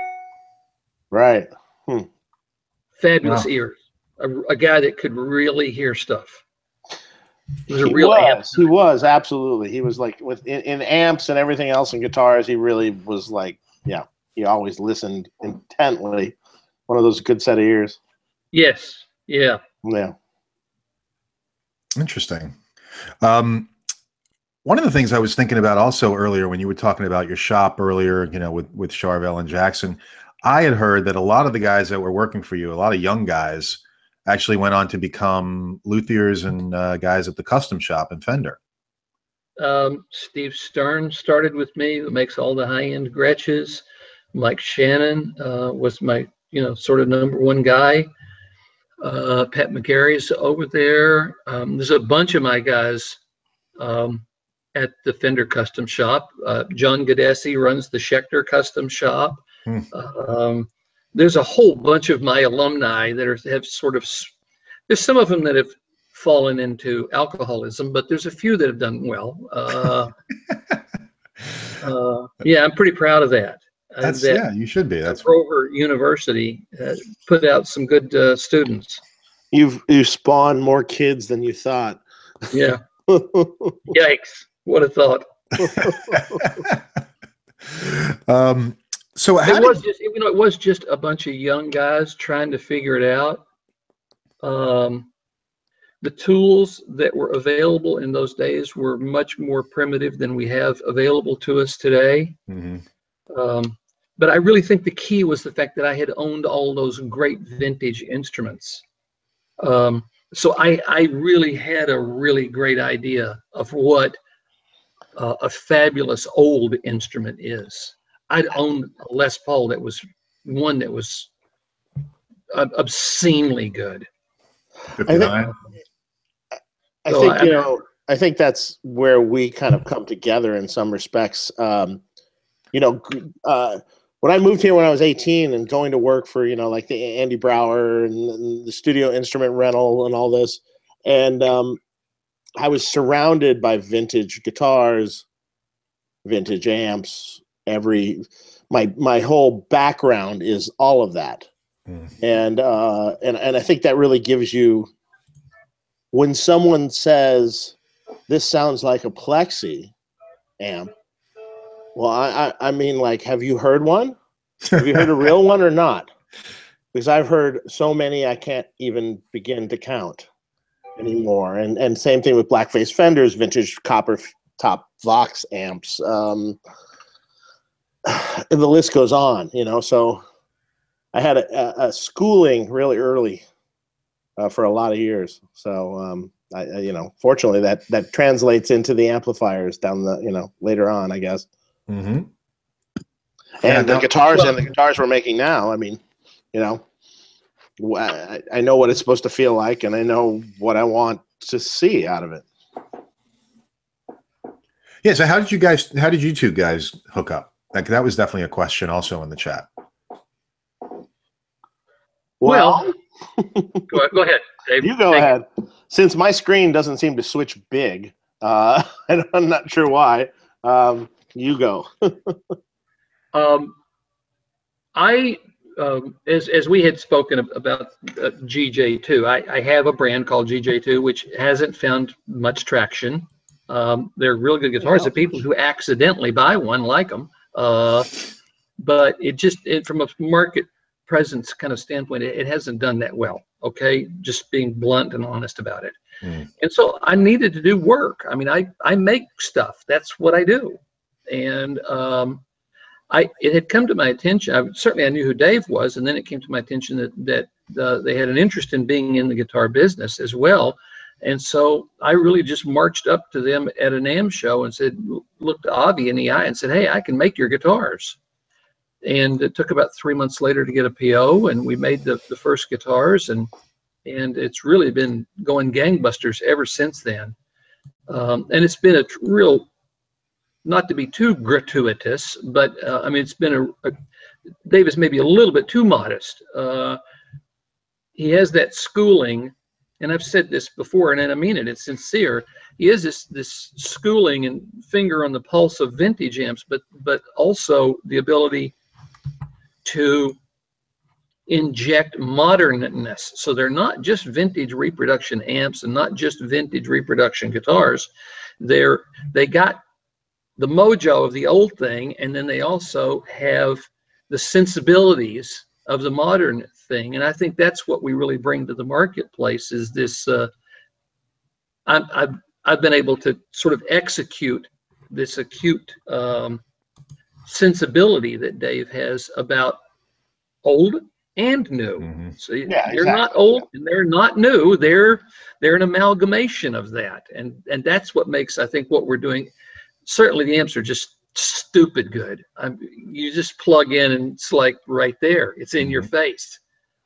Right. Hmm. Fabulous Wow. ears. A, a guy that could really hear stuff. He was a He real amp. was. He was absolutely. He was like with in, in amps and everything else and guitars. He really was like, yeah. He always listened intently. One of those good set of ears. Yes. Yeah. Yeah. Interesting. Um, one of the things I was thinking about also earlier when you were talking about your shop earlier, you know, with with Charvel and Jackson, I had heard that a lot of the guys that were working for you, a lot of young guys, actually went on to become luthiers and uh, guys at the custom shop in Fender. Um, Steve Stern started with me, who makes all the high-end Gretches. Mike Shannon uh, was my, you know, sort of number one guy. Uh, Pat McGarry's over there. Um, there's a bunch of my guys um, at the Fender Custom Shop. Uh, John Gadesi runs the Schecter Custom Shop. Hmm. Um, there's a whole bunch of my alumni that are, have sort of, there's some of them that have fallen into alcoholism, but there's a few that have done well. Uh, uh, yeah, I'm pretty proud of that. Uh, That's that yeah, you should be. That's Grover University uh, put out some good uh, students. You've you spawned more kids than you thought. Yeah. Yikes! What a thought. um, so how It did, was just, you know, it was just a bunch of young guys trying to figure it out. Um, the tools that were available in those days were much more primitive than we have available to us today. Mm-hmm. Um, but I really think the key was the fact that I had owned all those great vintage instruments. Um, so I, I really had a really great idea of what uh, a fabulous old instrument is. I'd owned a Les Paul that was one that was uh, obscenely good. I think, I So think I- you know, I think that's where we kind of come together in some respects. Um, you know, uh, when I moved here when I was eighteen and going to work for, you know, like the Andy Brower and, and the studio instrument rental and all this, and um, I was surrounded by vintage guitars, vintage amps. Every my my whole background is all of that, Mm. and uh, and and I think that really gives you, when someone says this sounds like a Plexi amp. Well, I, I I mean, like, have you heard one? Have you heard a real one or not? Because I've heard so many I can't even begin to count anymore. And and same thing with blackface Fenders, vintage copper top Vox amps. Um, and the list goes on, you know. So I had a, a, a schooling really early uh, for a lot of years. So um, I, I, you know, fortunately that that translates into the amplifiers down the, you know, later on, I guess. Mm-hmm. And Yeah, the no- guitars well- and the guitars we're making now, I mean, you know, I, I know what it's supposed to feel like, and I know what I want to see out of it. Yeah. So how did you guys, how did you two guys hook up? Like that was definitely a question also in the chat. Well, go ahead, go ahead, Dave. you go Take it. ahead. Since my screen doesn't seem to switch big, uh, and I'm not sure why. Um, you go. Um, I, um, as as we had spoken ab- about uh, G J two, I, I have a brand called G J two, which hasn't found much traction. Um, they're really good guitars. The people who accidentally buy one like them, uh, but it just it, from a market presence kind of standpoint, it, it hasn't done that well. Okay, just being blunt and honest about it. Mm. And so I needed to do work. I mean, I I make stuff. That's what I do, and um, I it had come to my attention. I, certainly, I knew who Dave was, and then it came to my attention that that uh, they had an interest in being in the guitar business as well. And so I really just marched up to them at an A M show and said, looked Avi in the eye and said, "Hey, I can make your guitars." And it took about three months later to get a P O, and we made the, the first guitars, and and it's really been going gangbusters ever since then. Um, and it's been a tr- real, not to be too gratuitous, but uh, I mean, it's been a, a Dave is maybe a little bit too modest. Uh, he has that schooling, and I've said this before, and I mean it, it's sincere. He has this this schooling and finger on the pulse of vintage amps, but but also the ability to inject modernness. So they're not just vintage reproduction amps and not just vintage reproduction guitars. They're they got the mojo of the old thing, and then they also have the sensibilities of the modern thing. And I think that's what we really bring to the marketplace is this. Uh, I'm, I've I've been able to sort of execute this acute um, sensibility that Dave has about old and new. Mm-hmm. So Yeah, they're not exactly. old and they're not new. They're they're an amalgamation of that, and and that's what makes I think what we're doing. Certainly, the amps are just stupid good. I'm, you just plug in and it's like right there. It's in Mm-hmm. your face.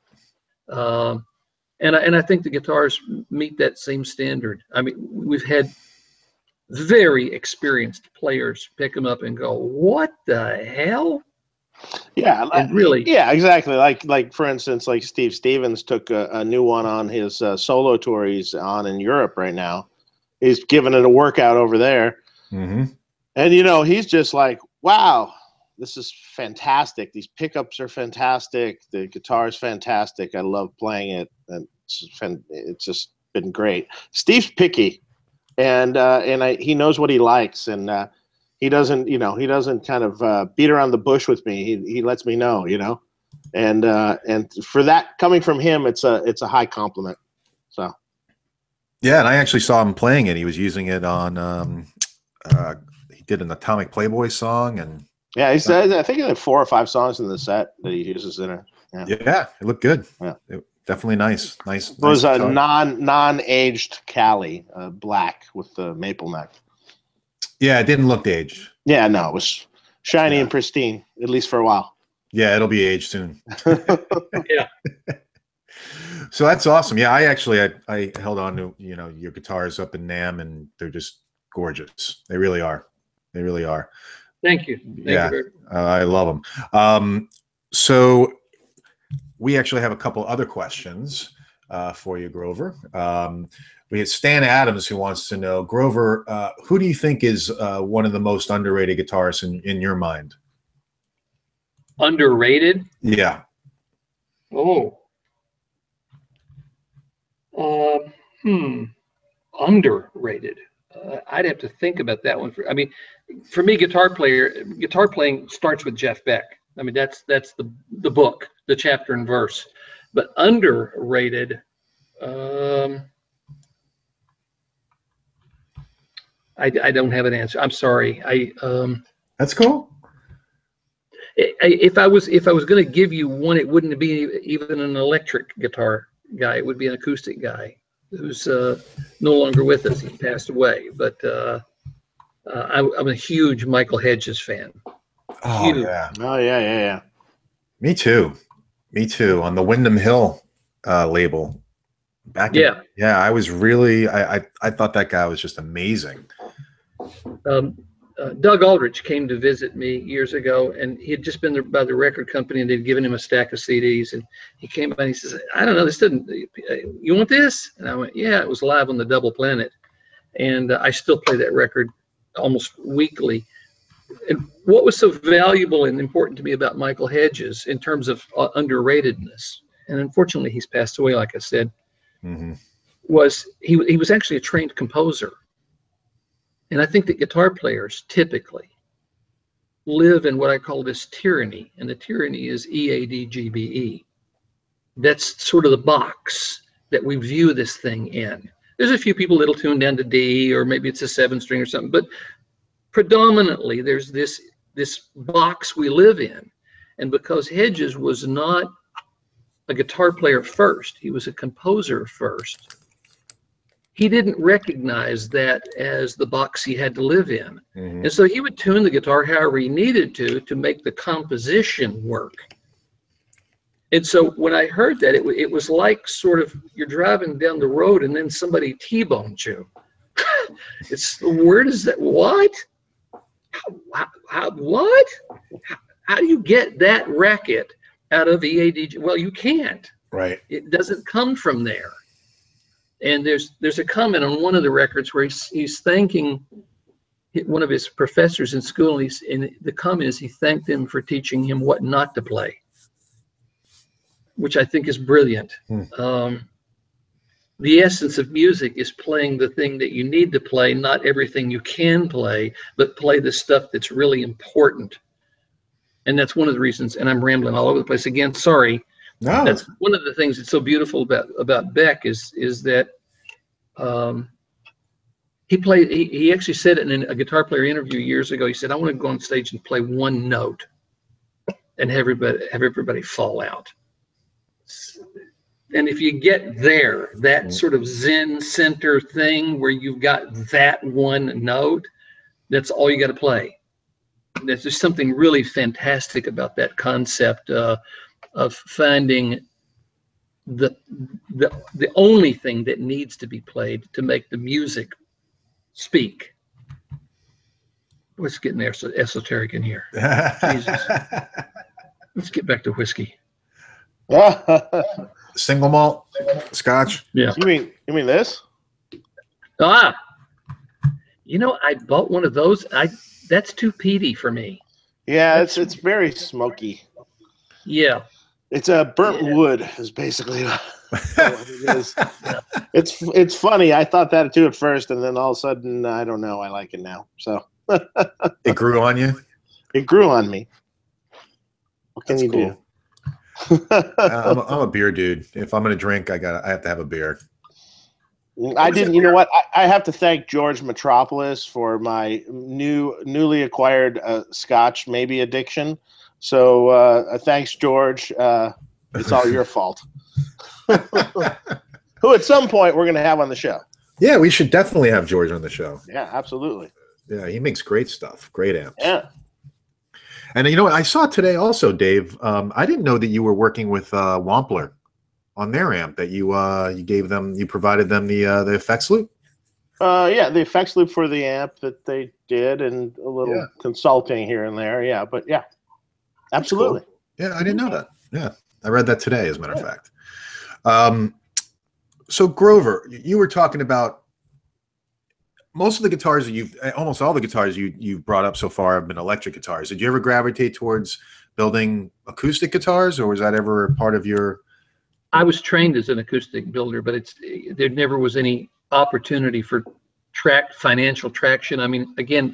Um, and I, and I think the guitars meet that same standard. I mean, we've had very experienced players pick them up and go, "What the hell?" Yeah, And really, yeah, exactly. Like, like for instance, like Steve Stevens took a, a new one on his uh, solo tour he's on in Europe right now. He's giving it a workout over there, Mm-hmm. and you know, he's just like, "Wow, this is fantastic. These pickups are fantastic. The guitar is fantastic. I love playing it, and it's, fan- it's just been great." Steve's picky, and uh, and I, he knows what he likes, and uh, he doesn't, you know, he doesn't kind of uh, beat around the bush with me. He he lets me know, you know. and uh, and for that coming from him, it's a it's a high compliment. So. Yeah, and I actually saw him playing it. He was using it on. Um, uh, he did an Atomic Playboy song, and yeah, he said I think he had four or five songs in the set that he uses in it. Yeah, yeah it looked good. Yeah, it, definitely nice. Nice. It was nice a guitar. non non aged Cali, uh, black with the maple neck. Yeah, it didn't look aged. Yeah, no, it was shiny Yeah. and pristine, at least for a while. Yeah, it'll be aged soon. Yeah. So that's awesome. Yeah, I actually I, I held on to you know your guitars up in Nam, and they're just gorgeous. They really are. They really are. Thank you. Thank yeah, you very much. uh, I love them. Um, so we actually have a couple other questions uh, for you, Grover. Um, we have Stan Adams who wants to know, Grover, uh, who do you think is uh, one of the most underrated guitarists in, in your mind? Underrated? Yeah. Oh. Um, hmm. Underrated. Uh, I'd have to think about that one. For, I mean, for me, guitar player, guitar playing starts with Jeff Beck. I mean, that's that's the the book, the chapter and verse. But underrated, um, I, I don't have an answer. I'm sorry. I um, That's cool. I, if I was if I was going to give you one, it wouldn't be even an electric guitar guy. It would be an acoustic guy who's uh, no longer with us. He passed away. But uh, uh, I, I'm a huge Michael Hedges fan. Oh, Huge. yeah. Oh yeah, yeah, yeah. Me too. Me too. On the Windham Hill uh, label. Back in, Yeah. yeah, I was really, I, I, I thought that guy was just amazing. Um, uh, Doug Aldrich came to visit me years ago, and he had just been there by the record company, and they'd given him a stack of C Ds. And he came by and he says, "I don't know, this doesn't. You want this?" And I went, "Yeah." It was live on the Double Planet, and uh, I still play that record almost weekly. And what was so valuable and important to me about Michael Hedges in terms of uh, underratedness, and unfortunately he's passed away, like I said, Mm-hmm. was he he was actually a trained composer. And I think that guitar players typically live in what I call this tyranny, and the tyranny is E A D G B E. That's sort of the box that we view this thing in. There's a few people that'll tune down to D, or maybe it's a seven string or something, but predominantly there's this this box we live in. And because Hedges was not a guitar player first, he was a composer first, he didn't recognize that as the box he had to live in. Mm-hmm. And so he would tune the guitar however he needed to to make the composition work. And so when I heard that, it, it was like sort of you're driving down the road and then somebody T-boned you. It's, where does that, what? How, how, how, what? How, how do you get that racket out of E A D G? Well, you can't. Right. It doesn't come from there. And there's there's a comment on one of the records where he's, he's thanking one of his professors in school, and, he's, and the comment is he thanked him for teaching him what not to play, which I think is brilliant. Hmm. Um, the essence of music is playing the thing that you need to play, not everything you can play, but play the stuff that's really important. And that's one of the reasons, and I'm rambling all over the place again, sorry. No. That's one of the things that's so beautiful about about Beck is is that um, he played. He, he actually said it in a guitar player interview years ago. He said, "I want to go on stage and play one note, and have everybody have everybody fall out." And if you get there, that Mm. sort of Zen center thing where you've got that one note, that's all you got to play. There's just something really fantastic about that concept. Uh, of finding the the the only thing that needs to be played to make the music speak. Let's get esoteric in here. Jesus. Let's get back to whiskey. Single malt scotch. Yeah. You mean you mean this? Ah, you know, I bought one of those. I that's too peaty for me. Yeah, it's it's very smoky. Yeah. It's a burnt Yeah. wood is basically what it is. It's it's funny. I thought that too at first, and then all of a sudden, I don't know. I like it now. So It grew on you. it grew on me. What can That's you cool. do? I'm, a, I'm a beer dude. If I'm gonna drink, I got I have to have a beer. I didn't. You know what? I, I have to thank George Metropolis for my new, newly acquired uh, Scotch maybe addiction. So uh, thanks, George. Uh, it's all your fault. Who at some point we're going to have on the show. Yeah, we should definitely have George on the show. Yeah, absolutely. Yeah, he makes great stuff. Great amps. Yeah. And you know what? I saw today also, Dave. Um, I didn't know that you were working with uh, Wampler on their amp. That you uh, you gave them, you provided them the uh, the effects loop. Uh, yeah, the effects loop for the amp that they did, and a little yeah. consulting here and there. Yeah, but yeah, absolutely. Cool. Yeah, I didn't know that. Yeah, I read that today, as a matter yeah. of fact. Um, so Grover, you were talking about most of the guitars that you've, almost all the guitars you you've brought up so far have been electric guitars. Did you ever gravitate towards building acoustic guitars, or was that ever part of your? I was trained as an acoustic builder, but it's there never was any opportunity for track financial traction. I mean, again,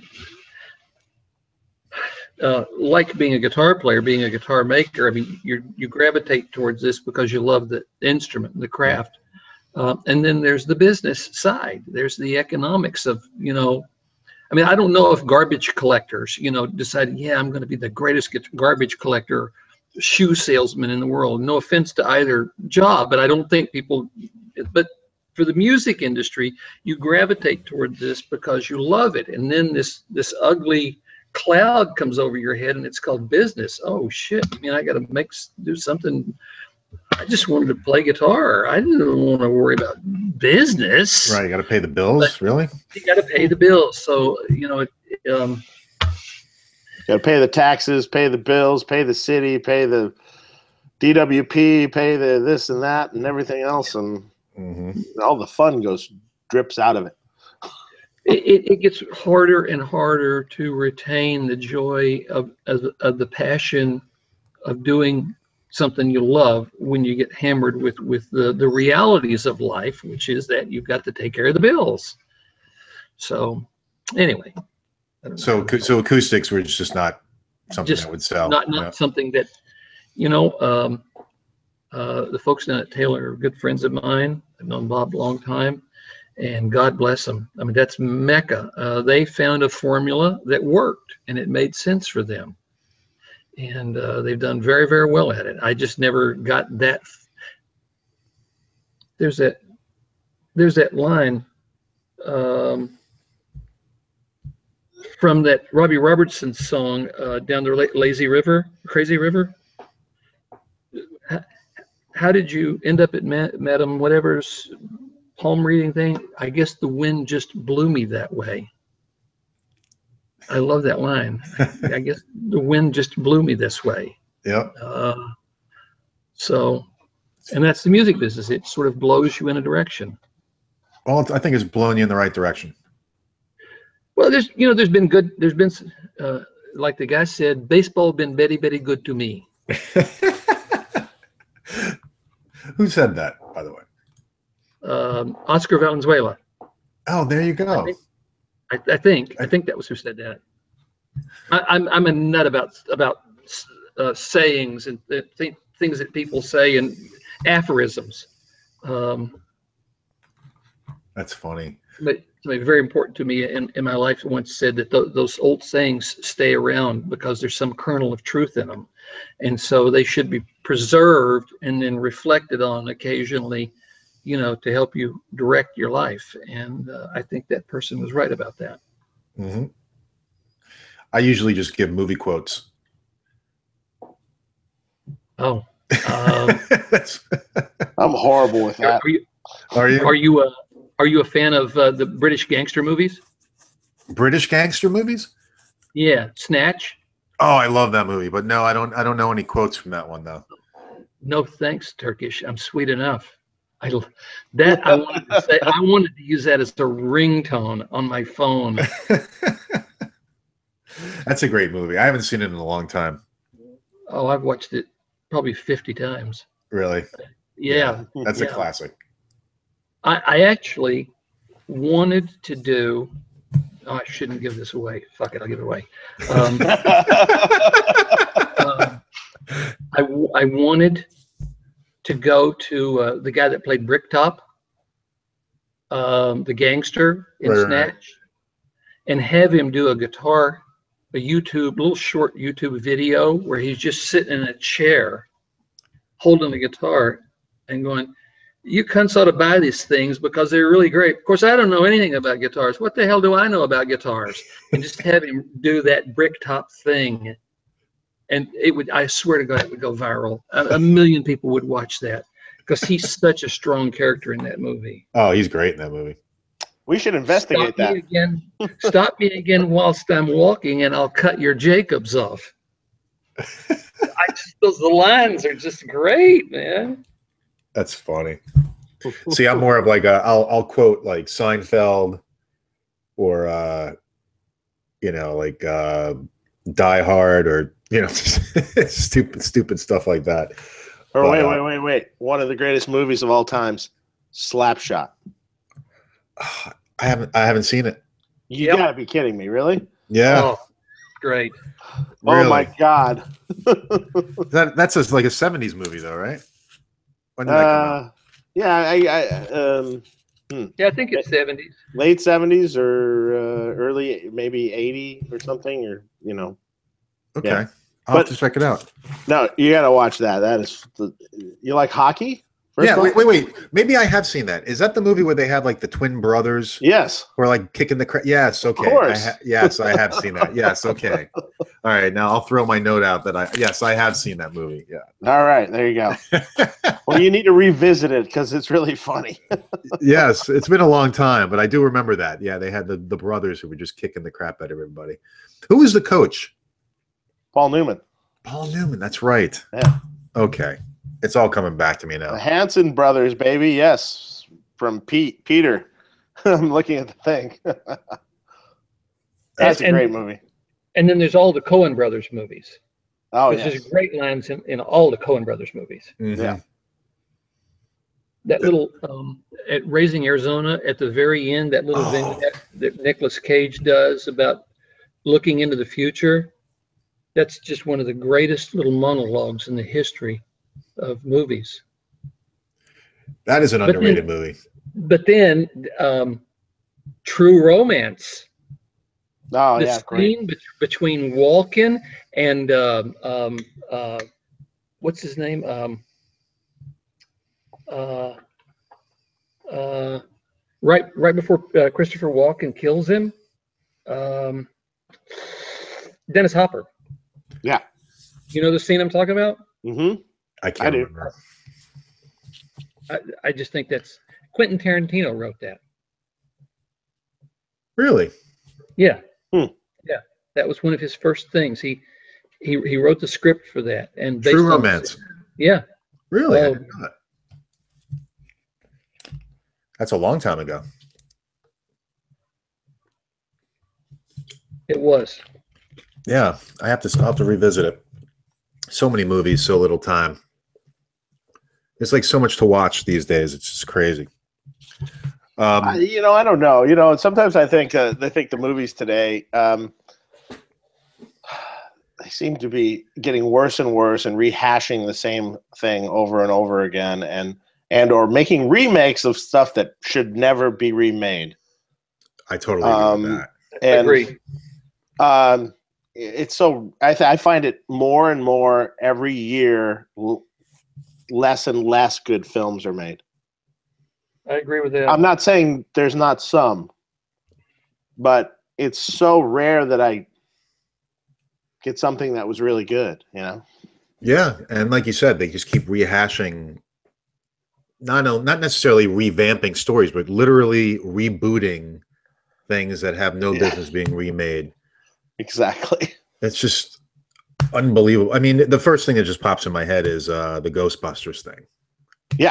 uh, like being a guitar player, being a guitar maker, I mean, you you gravitate towards this because you love the instrument, the craft. Uh, and then there's the business side. There's the economics of, you know, I mean, I don't know if garbage collectors, you know, decided, yeah, I'm going to be the greatest garbage collector, shoe salesman in the world. No offense to either job, but I don't think people, but for the music industry, you gravitate toward this because you love it. And then this this ugly cloud comes over your head and it's called business. Oh shit, I mean, I got to make, do something. I just wanted to play guitar. I didn't want to worry about business. Right, you got to pay the bills, but really? You got to pay the bills. So, you know, it, um, got to pay the taxes, pay the bills, pay the city, pay the D W P, pay the this and that and everything else, and mm-hmm. all the fun goes drips out of it. It, it gets harder and harder to retain the joy of, of of the passion of doing something you love when you get hammered with with the the realities of life, which is that you've got to take care of the bills. So, anyway. So, so acoustics were just not something just that would sell. Not not yeah. something that, you know, um, uh, the folks down at Taylor are good friends of mine. I've known Bob a long time, and God bless them. I mean, that's Mecca. Uh, they found a formula that worked, and it made sense for them, and uh, they've done very, very well at it. I just never got that. There's that. There's that line. Um, From that Robbie Robertson song, uh, Down the La Lazy River, Crazy River. How, how did you end up at Ma Madam whatever's palm reading thing? I guess the wind just blew me that way. I love that line. I guess the wind just blew me this way. Yeah. Uh, so, and that's the music business. It sort of blows you in a direction. Well, I think it's blowing you in the right direction. Well, there's, you know, there's been good, there's been, uh, like the guy said, baseball been very, very good to me. Who said that, by the way? Um, Oscar Valenzuela. Oh, there you go. I think, I, I think, I think that was who said that. I, I'm, I'm a nut about, about uh, sayings and uh, th things that people say and aphorisms. Um, That's funny. But somebody very important to me in, in my life once said that th those old sayings stay around because there's some kernel of truth in them. And so they should be preserved and then reflected on occasionally, you know, to help you direct your life. And uh, I think that person was right about that. Mm-hmm. I usually just give movie quotes. Oh. Um, I'm horrible with that. Are you? Are you? Are you a Are you a fan of uh, the British gangster movies? British gangster movies? Yeah, Snatch. Oh, I love that movie, but no, I don't. I don't know any quotes from that one though. No thanks, Turkish. I'm sweet enough. I that I wanted to say. I wanted to use that as a ringtone on my phone. That's a great movie. I haven't seen it in a long time. Oh, I've watched it probably fifty times. Really? Yeah, yeah that's yeah. a classic. I, I actually wanted to do. Oh, I shouldn't give this away. Fuck it, I'll give it away. Um, uh, I, w- I wanted to go to uh, the guy that played Bricktop, um, the gangster in Right, right, Snatch, right. and have him do a guitar, a YouTube, little short YouTube video where he's just sitting in a chair holding the guitar and going, you cunts ought to buy these things because they're really great. Of course, I don't know anything about guitars. What the hell do I know about guitars? And just have him do that Bricktop thing. And it would, I swear to God, it would go viral. A, a million people would watch that because he's such a strong character in that movie. Oh, he's great in that movie. We should investigate Stop that. me again. Stop me again whilst I'm walking, and I'll cut your Jacobs off. I just, those the lines are just great, man. That's funny. See, I'm more of like a, I'll I'll quote like Seinfeld, or uh, you know, like uh, Die Hard, or you know, stupid stupid stuff like that. Or But, wait, uh, wait, wait, wait. One of the greatest movies of all times, Slapshot. I haven't I haven't seen it. You Yep. gotta be kidding me, really? Yeah, Oh, great. really. Oh my God. That that's a, like a seventies movie though, right? When did that come out? Uh, yeah, I, I um, Yeah, I think it's seventies. late seventies or uh, early, maybe eighty or something, or you know. Okay, yeah. I'll But- have to check it out. No, you gotta watch that. That is, the, you like hockey? First Yeah, off? wait, wait, wait. Maybe I have seen that. Is that the movie where they have like the twin brothers Yes. who are like kicking the crap? Yes, okay. I course. ha- yes, I have seen that. Yes, okay. All right, now I'll throw my note out that I yes, I have seen that movie. Yeah. All right, there you go. Well, you need to revisit it because it's really funny. Yes, it's been a long time, but I do remember that. Yeah, they had the, the brothers who were just kicking the crap out of everybody. Who was the coach? Paul Newman. Paul Newman. That's right. Yeah. Okay. It's all coming back to me The now. Hanson brothers, baby. Yes. From Pete Peter. I'm looking at the thing. That's And- a great movie. And then there's all the Coen Brothers movies. Oh, There's yes. just great lines in, in all the Coen Brothers movies. Mhm. Yeah. That little um, at Raising Arizona at the very end, that little Oh. vignette that Nicolas Cage does about looking into the future. That's just one of the greatest little monologues in the history of movies. That is an But underrated then- movie. But then, um, True Romance. Oh, the yeah, great. scene bet- between Walken and um, um, uh, what's his name? Um, uh, uh, right, right before uh, Christopher Walken kills him, um, Dennis Hopper. Yeah. You know the scene I'm talking about? Mm-hmm. I can't I do. remember. I, I just think that's Quentin Tarantino wrote that. Really? Yeah. Hmm. Yeah. That was one of his first things. He he he wrote the script for that. And based True on- Romance. Yeah. Really? I Oh. didn't know that. That's a long time ago. It was. Yeah, I have to. I'll have to revisit it. So many movies, so little time. It's like so much to watch these days. It's just crazy. Um, I, you know, I don't know. You know, sometimes I think uh, I think the movies today um, they seem to be getting worse and worse and rehashing the same thing over and over again, and and or making remakes of stuff that should never be remade. I totally agree um, with that. And Agreed. um, it's so I, th- I find it more and more every year. L- less and less good films are made. I agree with that. I'm not saying there's not some, but it's so rare that I get something that was really good, you know? Yeah, and like you said, they just keep rehashing. Not no, not necessarily revamping stories, but literally rebooting things that have no Yeah. business being remade. Exactly. It's just unbelievable. I mean, the first thing that just pops in my head is uh, the Ghostbusters thing. Yeah.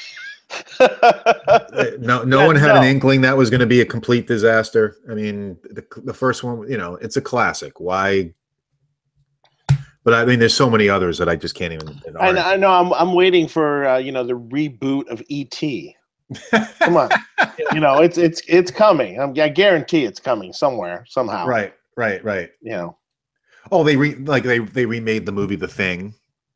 No, no Yeah, one had no. an inkling that was going to be a complete disaster. I mean, the the first one, you know, it's a classic. Why? But I mean, there's so many others that I just can't even. that I, aren't. I know I'm I'm waiting for uh, you know, the reboot of E T. Come on. You know, it's it's it's coming. I'm, I guarantee it's coming somewhere, somehow. Right, right, right. You know. Oh, they re like they they remade the movie The Thing.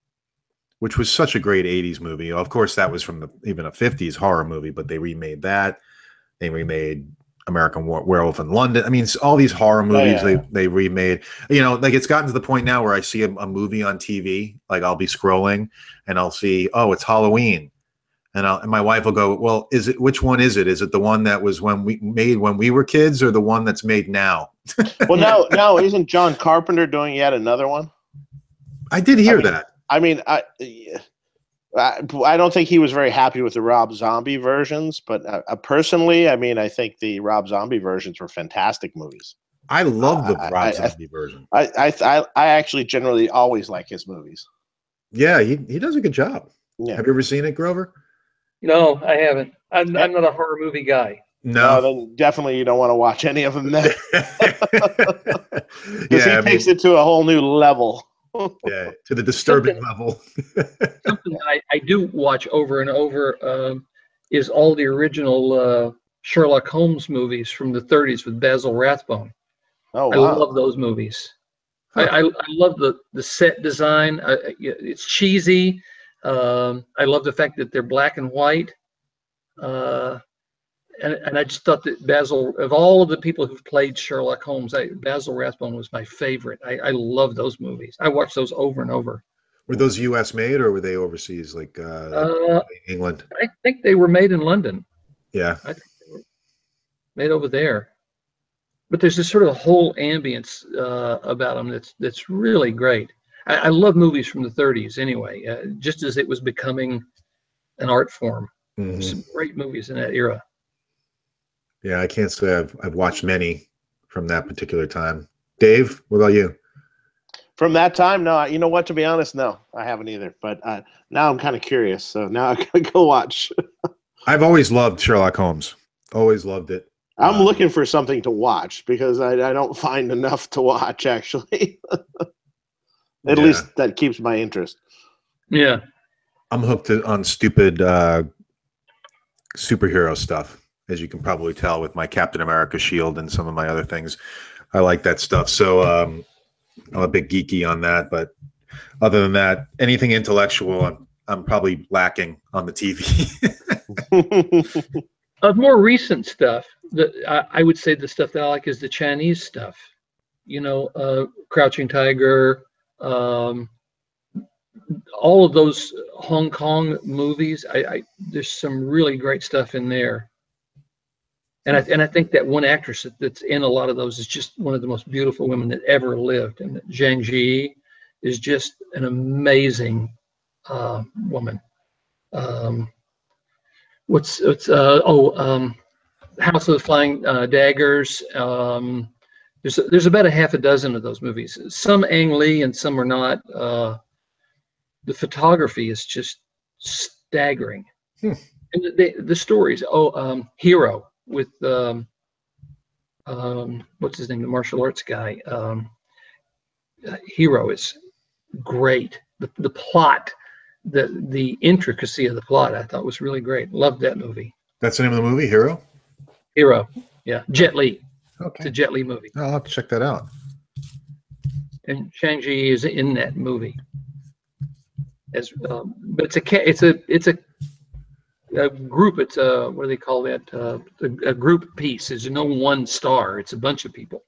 which was such a great eighties movie. Of course, that was from the even a fifties horror movie, but they remade that. They remade American Werewolf in London. I mean, all these horror movies oh, yeah. they they remade. You know, like it's gotten to the point now where I see a, a movie on T V, like I'll be scrolling and I'll see, oh, it's Halloween, and, I'll, and my wife will go, well, is it which one is it? Is it the one that was when we made when we were kids, or the one that's made now? Well, now now isn't John Carpenter doing yet another one? I did hear I mean, that. I mean, I. I I don't think he was very happy with the Rob Zombie versions, but uh, personally, I mean, I think the Rob Zombie versions were fantastic movies. I love the uh, Rob I, Zombie I, version. I, I I actually generally always like his movies. Yeah, he he does a good job. Yeah. Have you ever seen it, Grover? No, I haven't. I'm, I'm not a horror movie guy. No, no then definitely you don't want to watch any of them then. Because yeah, he I takes mean, it to a whole new level. Yeah, to the disturbing something, level. Something that I, I do watch over and over um, is all the original uh, Sherlock Holmes movies from the thirties with Basil Rathbone. Oh, I wow. love those movies. Huh. I, I, I love the, the set design. I, it's cheesy. Um, I love the fact that they're black and white. Uh, and, and I just thought that Basil, of all of the people who've played Sherlock Holmes, I, Basil Rathbone was my favorite. I, I love those movies. I watch those over and over. Were those U S made or were they overseas, like, uh, like uh, England? I think they were made in London. Yeah. I think they were made over there. But there's this sort of whole ambience uh, about them that's that's really great. I, I love movies from the thirties anyway, uh, just as it was becoming an art form. Mm-hmm. Some great movies in that era. Yeah, I can't say I've I've watched many from that particular time. Dave, what about you? From that time, no. You know what? To be honest, no, I haven't either. But uh, now I'm kind of curious, so now I gotta go watch. I've always loved Sherlock Holmes. Always loved it. I'm um, looking for something to watch because I, I don't find enough to watch, actually. At yeah. least that keeps my interest. Yeah. I'm hooked to, on stupid uh, superhero stuff, as you can probably tell with my Captain America shield and some of my other things. I like that stuff. So um, I'm a bit geeky on that. But other than that, anything intellectual, I'm, I'm probably lacking on the T V. Of more recent stuff, the, I, I would say the stuff that I like is the Chinese stuff. You know, uh, Crouching Tiger, um, all of those Hong Kong movies. I, I there's some really great stuff in there, and I and I think that one actress that, that's in a lot of those is just one of the most beautiful women that ever lived, and Zhang Ji is just an amazing uh, woman. Um, What's what's uh oh um House of the Flying uh, Daggers. Um, there's there's about a half a dozen of those movies. Some Ang Lee and some are not. Uh, the photography is just staggering, hmm. and the, the the stories. Oh, um, Hero with um, um what's his name? The martial arts guy. Um, uh, Hero is great. The the plot. The the intricacy of the plot I thought was really great. Loved that movie. That's the name of the movie, Hero? Hero, yeah. Jet Li. Okay. It's a Jet Li movie. Oh, I'll have to check that out. And Shang-Chi is in that movie. As um, but it's a it's a it's a, a group. It's a what do they call that? Uh, a, a group piece. There's no one star. It's a bunch of people.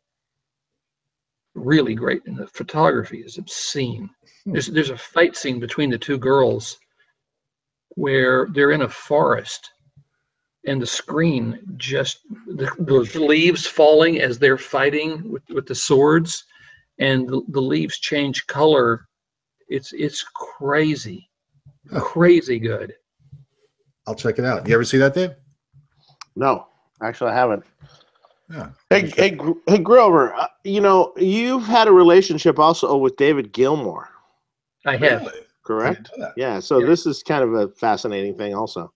Really great, and the photography is obscene. There's there's a fight scene between the two girls where they're in a forest, and the screen just the, those leaves falling as they're fighting with, with the swords, and the, the leaves change color. It's it's crazy, huh. Crazy good. I'll check it out. You ever see that, Dave? No, actually, I haven't. Yeah. Hey, hey, hey, Grover. Uh, you know, you've had a relationship also with David Gilmour. I have. Really? Correct? Yeah, so yeah. This is kind of a fascinating thing also.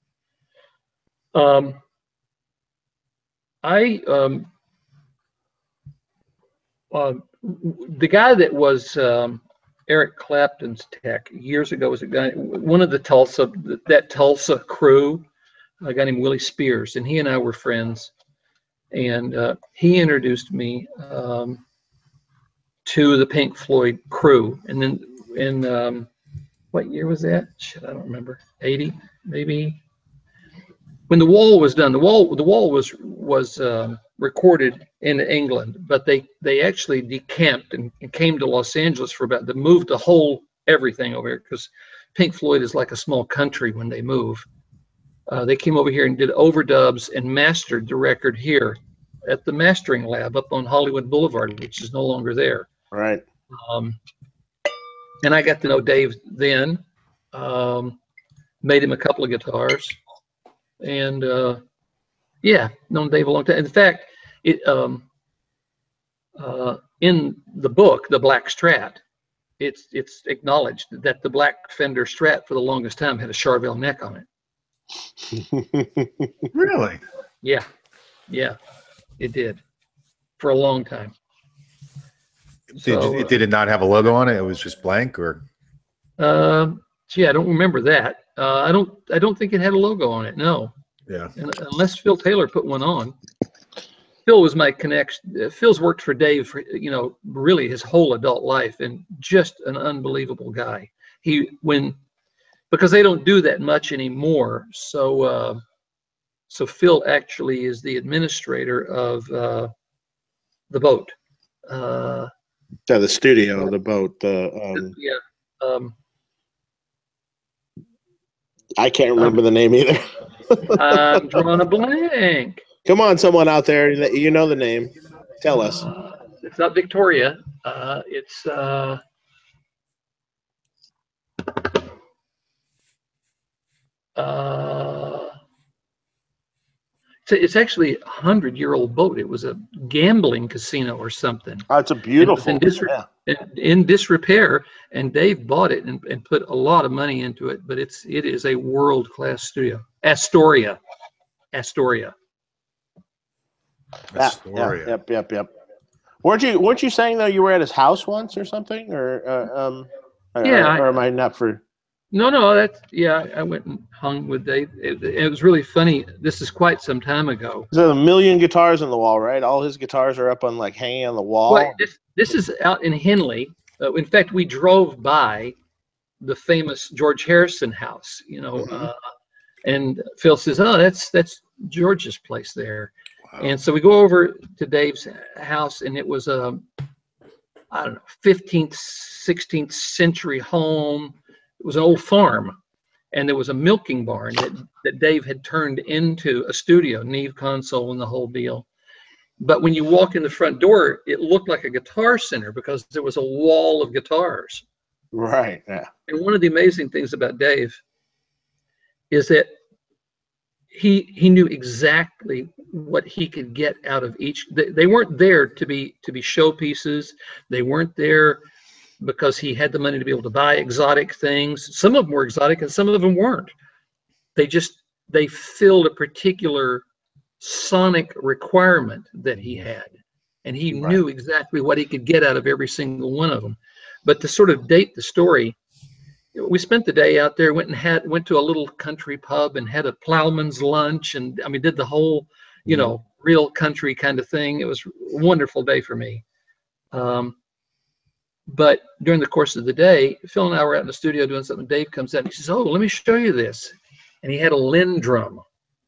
Um, I, um, uh, the guy that was um, Eric Clapton's tech years ago was a guy, one of the Tulsa, that Tulsa crew, a guy named Willie Spears, and he and I were friends. And uh, he introduced me um, to the Pink Floyd crew. And then, and um, what year was that? Shit, I don't remember. eighty, maybe. When the Wall was done, the Wall the Wall was was um, recorded in England, but they they actually decamped and, and came to Los Angeles for about. They moved the whole everything over here because Pink Floyd is like a small country when they move. Uh, they came over here and did overdubs and mastered the record here at the mastering lab up on Hollywood Boulevard, which is no longer there. Right. Um, and I got to know Dave then. Um, made him a couple of guitars. And uh, yeah, known Dave a long time. In fact, it um, uh, in the book, The Black Strat, it's it's acknowledged that the Black Fender Strat for the longest time had a Charvel neck on it. Really? Yeah, yeah, it did for a long time. Did So, you, did it not have a logo on it? It was just blank, or? Uh, gee, I don't remember that. Uh, I don't. I don't think it had a logo on it. No. Yeah. And, unless Phil Taylor put one on. Phil was my connection. Phil's worked for Dave for, you know, really his whole adult life, and just an unbelievable guy. He when because they don't do that much anymore. So uh, so Phil actually is the administrator of uh, the boat. Uh, yeah, the studio, the boat. The um, yeah. Um, I can't remember um, the name either. I'm drawing a blank. Come on, someone out there, you know the name. Tell us. Uh, it's not Victoria. Uh, it's uh, uh, it's, it's actually a hundred-year-old boat. It was a gambling casino or something. Oh, it's a beautiful. In, in, disre yeah. in, in disrepair, and Dave bought it and, and put a lot of money into it. But it's it is a world-class studio. Astoria, Astoria. Yeah, yeah, yep, yep, yep. Weren't you weren't you saying though you were at his house once or something, or uh, um, yeah, or, or am I not for? No, no, that's yeah. I went and hung with Dave. It, it was really funny. This is quite some time ago. There's a million guitars on the wall, right? All his guitars are up on like hanging on the wall. Well, this this is out in Henley. Uh, in fact, we drove by the famous George Harrison house. You know, mm-hmm. uh, and Phil says, "Oh, that's that's George's place there." And so we go over to Dave's house, and it was a, I don't know, fifteenth, sixteenth century home. It was an old farm, and there was a milking barn that, that Dave had turned into a studio, Neve console and the whole deal. But when you walk in the front door, it looked like a guitar center because there was a wall of guitars. Right, yeah. And one of the amazing things about Dave is that he he knew exactly what he could get out of each. They, they weren't there to be to be showpieces. They weren't there because he had the money to be able to buy exotic things. Some of them were exotic and some of them weren't. They just they filled a particular sonic requirement that he had, and he right. knew exactly what he could get out of every single one of them. But to sort of date the story, we spent the day out there, went and had went to a little country pub and had a plowman's lunch, and I mean did the whole, you know, real country kind of thing. It was a wonderful day for me. Um, but during the course of the day, Phil and I were out in the studio doing something. Dave comes out and he says, "Oh, let me show you this," and he had a Linn drum.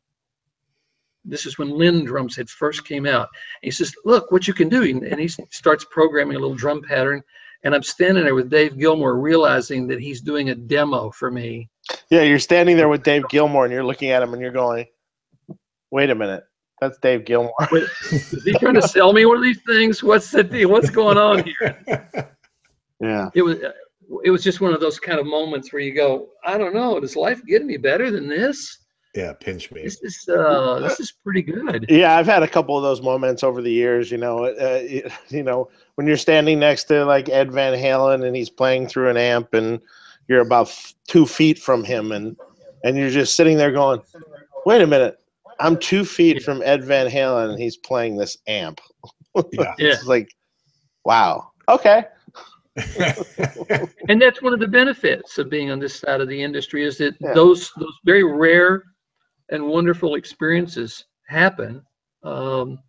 This is when Linn drums had first came out. And he says, "Look what you can do," and he starts programming a little drum pattern. And I'm standing there with Dave Gilmour, realizing that he's doing a demo for me. Yeah, you're standing there with Dave Gilmour, and you're looking at him, and you're going, "Wait a minute, that's Dave Gilmour." Wait, is he trying to sell me one of these things? What's the deal? What's going on here? Yeah, it was. It was just one of those kind of moments where you go, "I don't know, does life get any better than this?" Yeah, pinch me. This is uh, this is pretty good. Yeah, I've had a couple of those moments over the years. You know, uh, you know, when you're standing next to like Ed Van Halen and he's playing through an amp, and you're about two feet from him, and and you're just sitting there going, "Wait a minute, I'm two feet from Ed Van Halen, and he's playing this amp." Yeah, it's like, wow, okay. And that's one of the benefits of being on this side of the industry is that yeah. those those very rare and wonderful experiences happen um,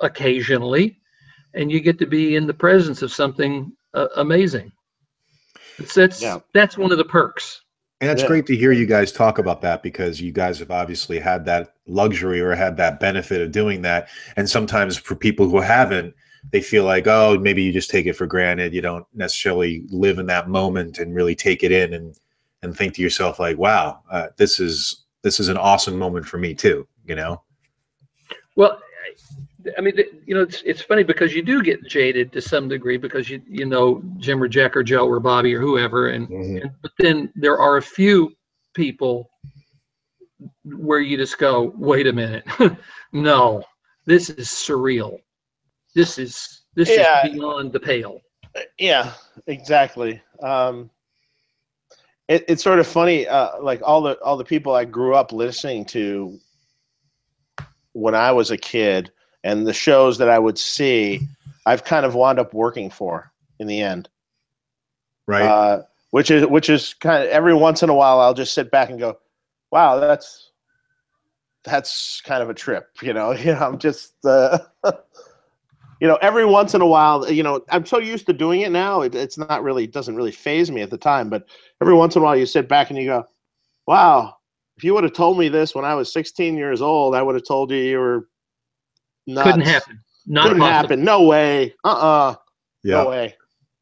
occasionally, and you get to be in the presence of something uh, amazing. So that's Yeah. that's one of the perks. And it's Yeah. great to hear you guys talk about that, because you guys have obviously had that luxury or had that benefit of doing that. And sometimes for people who haven't, they feel like, oh, maybe you just take it for granted. You don't necessarily live in that moment and really take it in and and think to yourself like, wow, uh, this is this is an awesome moment for me too, you know? Well, I mean, you know, it's it's funny because you do get jaded to some degree because you you know Jim or Jack or Joe or Bobby or whoever, and, Mhm. and but then there are a few people where you just go, wait a minute, no, this is surreal. This is this Yeah. is beyond the pale. Yeah, exactly. Um, it, it's sort of funny, uh, like all the all the people I grew up listening to when I was a kid, and the shows that I would see, I've kind of wound up working for in the end. Right. Uh, which is which is kind of every once in a while I'll just sit back and go, wow, that's that's kind of a trip, you know. You know, I'm just. Uh, You know, every once in a while, you know, I'm so used to doing it now. It, it's not really, it doesn't really faze me at the time. But every once in a while, you sit back and you go, "Wow, if you would have told me this when I was sixteen years old, I would have told you you were nuts. Couldn't happen. Not Couldn't possible. happen. No way. Uh-uh. Yeah. No way."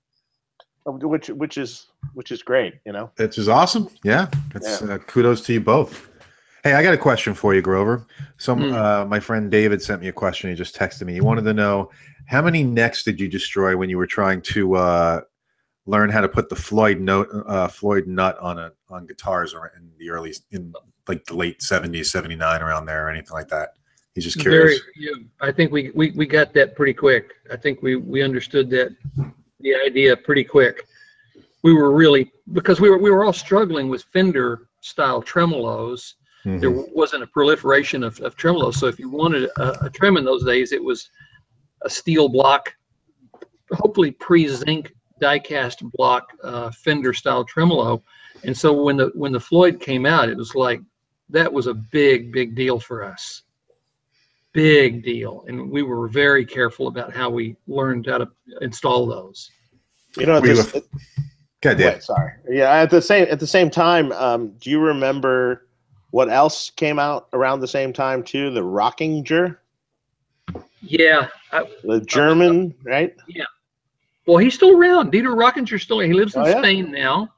Which, which is, which is great. You know, Which is awesome. Yeah. It's Yeah. Uh, kudos to you both. Hey, I got a question for you, Grover. Some Mm. uh, my friend David sent me a question. He just texted me. He wanted to know, how many necks did you destroy when you were trying to uh, learn how to put the Floyd note, uh, Floyd nut on a on guitars, or in the early, in like the late seventies, seventy-nine, around there, or anything like that? He's just curious. Very few. I think we, we we got that pretty quick. I think we we understood that the idea pretty quick. We were really, because we were we were all struggling with Fender style tremolos. Mhm. There wasn't a proliferation of, of tremolos. So if you wanted a, a trem in those days, it was a steel block, hopefully pre-zinc die-cast block uh, Fender style tremolo. And so when the when the Floyd came out, it was like, that was a big, big deal for us. Big deal. And we were very careful about how we learned how to install those. you know. At Were you this, a- God, Dave. wait, sorry. Yeah. At the same at the same time, um, do you remember what else came out around the same time too? The Rockinger, Yeah. I, the German, right? well, he's still around. Dieter Rockinger's still, he lives in Oh, yeah? Spain now.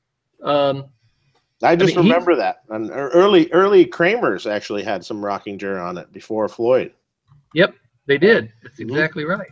Um, I just mean, he- remember that. And early early Kramers actually had some Rockinger on it before Floyd. Yep, they did. That's Mhm. exactly right.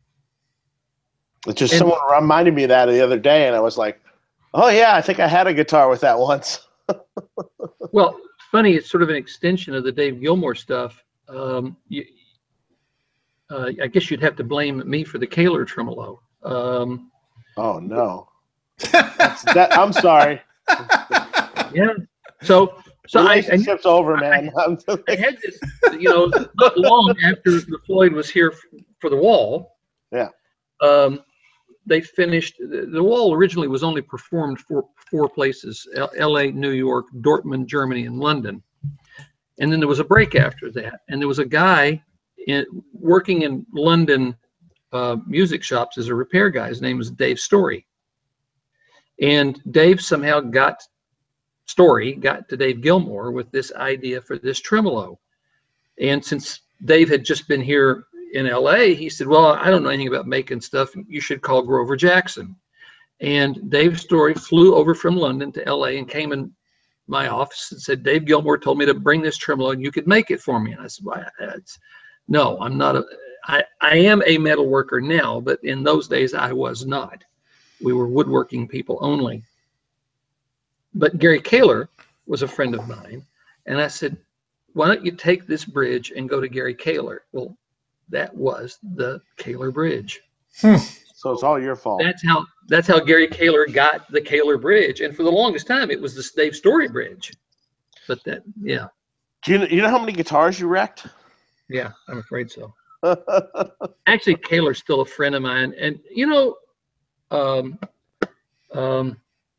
It just And- someone reminded me of that the other day, and I was like, "Oh yeah, I think I had a guitar with that once." Well, funny, it's sort of an extension of the Dave Gilmour stuff. Um, you, uh, I guess you'd have to blame me for the Kaler tremolo. Um, Oh no, That's, that, I'm sorry. yeah. So, so I, I, Relationship's over, man. I'm just I like- had this, you know, not long after the Floyd was here f- for the Wall. Yeah. Um, they finished, the, the Wall originally was only performed for four places, L- L.A., New York, Dortmund, Germany, and London. And then there was a break after that. And there was a guy in, working in London uh, music shops as a repair guy. His name was Dave Story. And Dave somehow got, Story got to Dave Gilmour with this idea for this tremolo. And since Dave had just been here in L A, he said, well, I don't know anything about making stuff. You should call Grover Jackson. And Dave Story flew over from London to L A and came in my office and said, Dave Gilmour told me to bring this tremolo and you could make it for me. And I said, well, it's, no, I'm not a, I, I am a metal worker now, but in those days I was not. We were woodworking people only. But Gary Kaler was a friend of mine. And I said, why don't you take this bridge and go to Gary Kaler? Well, that was the Kaler Bridge. so it's all your fault. That's how that's how Gary Kaler got the Kaler Bridge. And for the longest time, it was the Dave Story Bridge. But that, yeah, Do you, you know how many guitars you wrecked? yeah, I'm afraid so. Actually, Kaler's still a friend of mine. And, you know, um, um,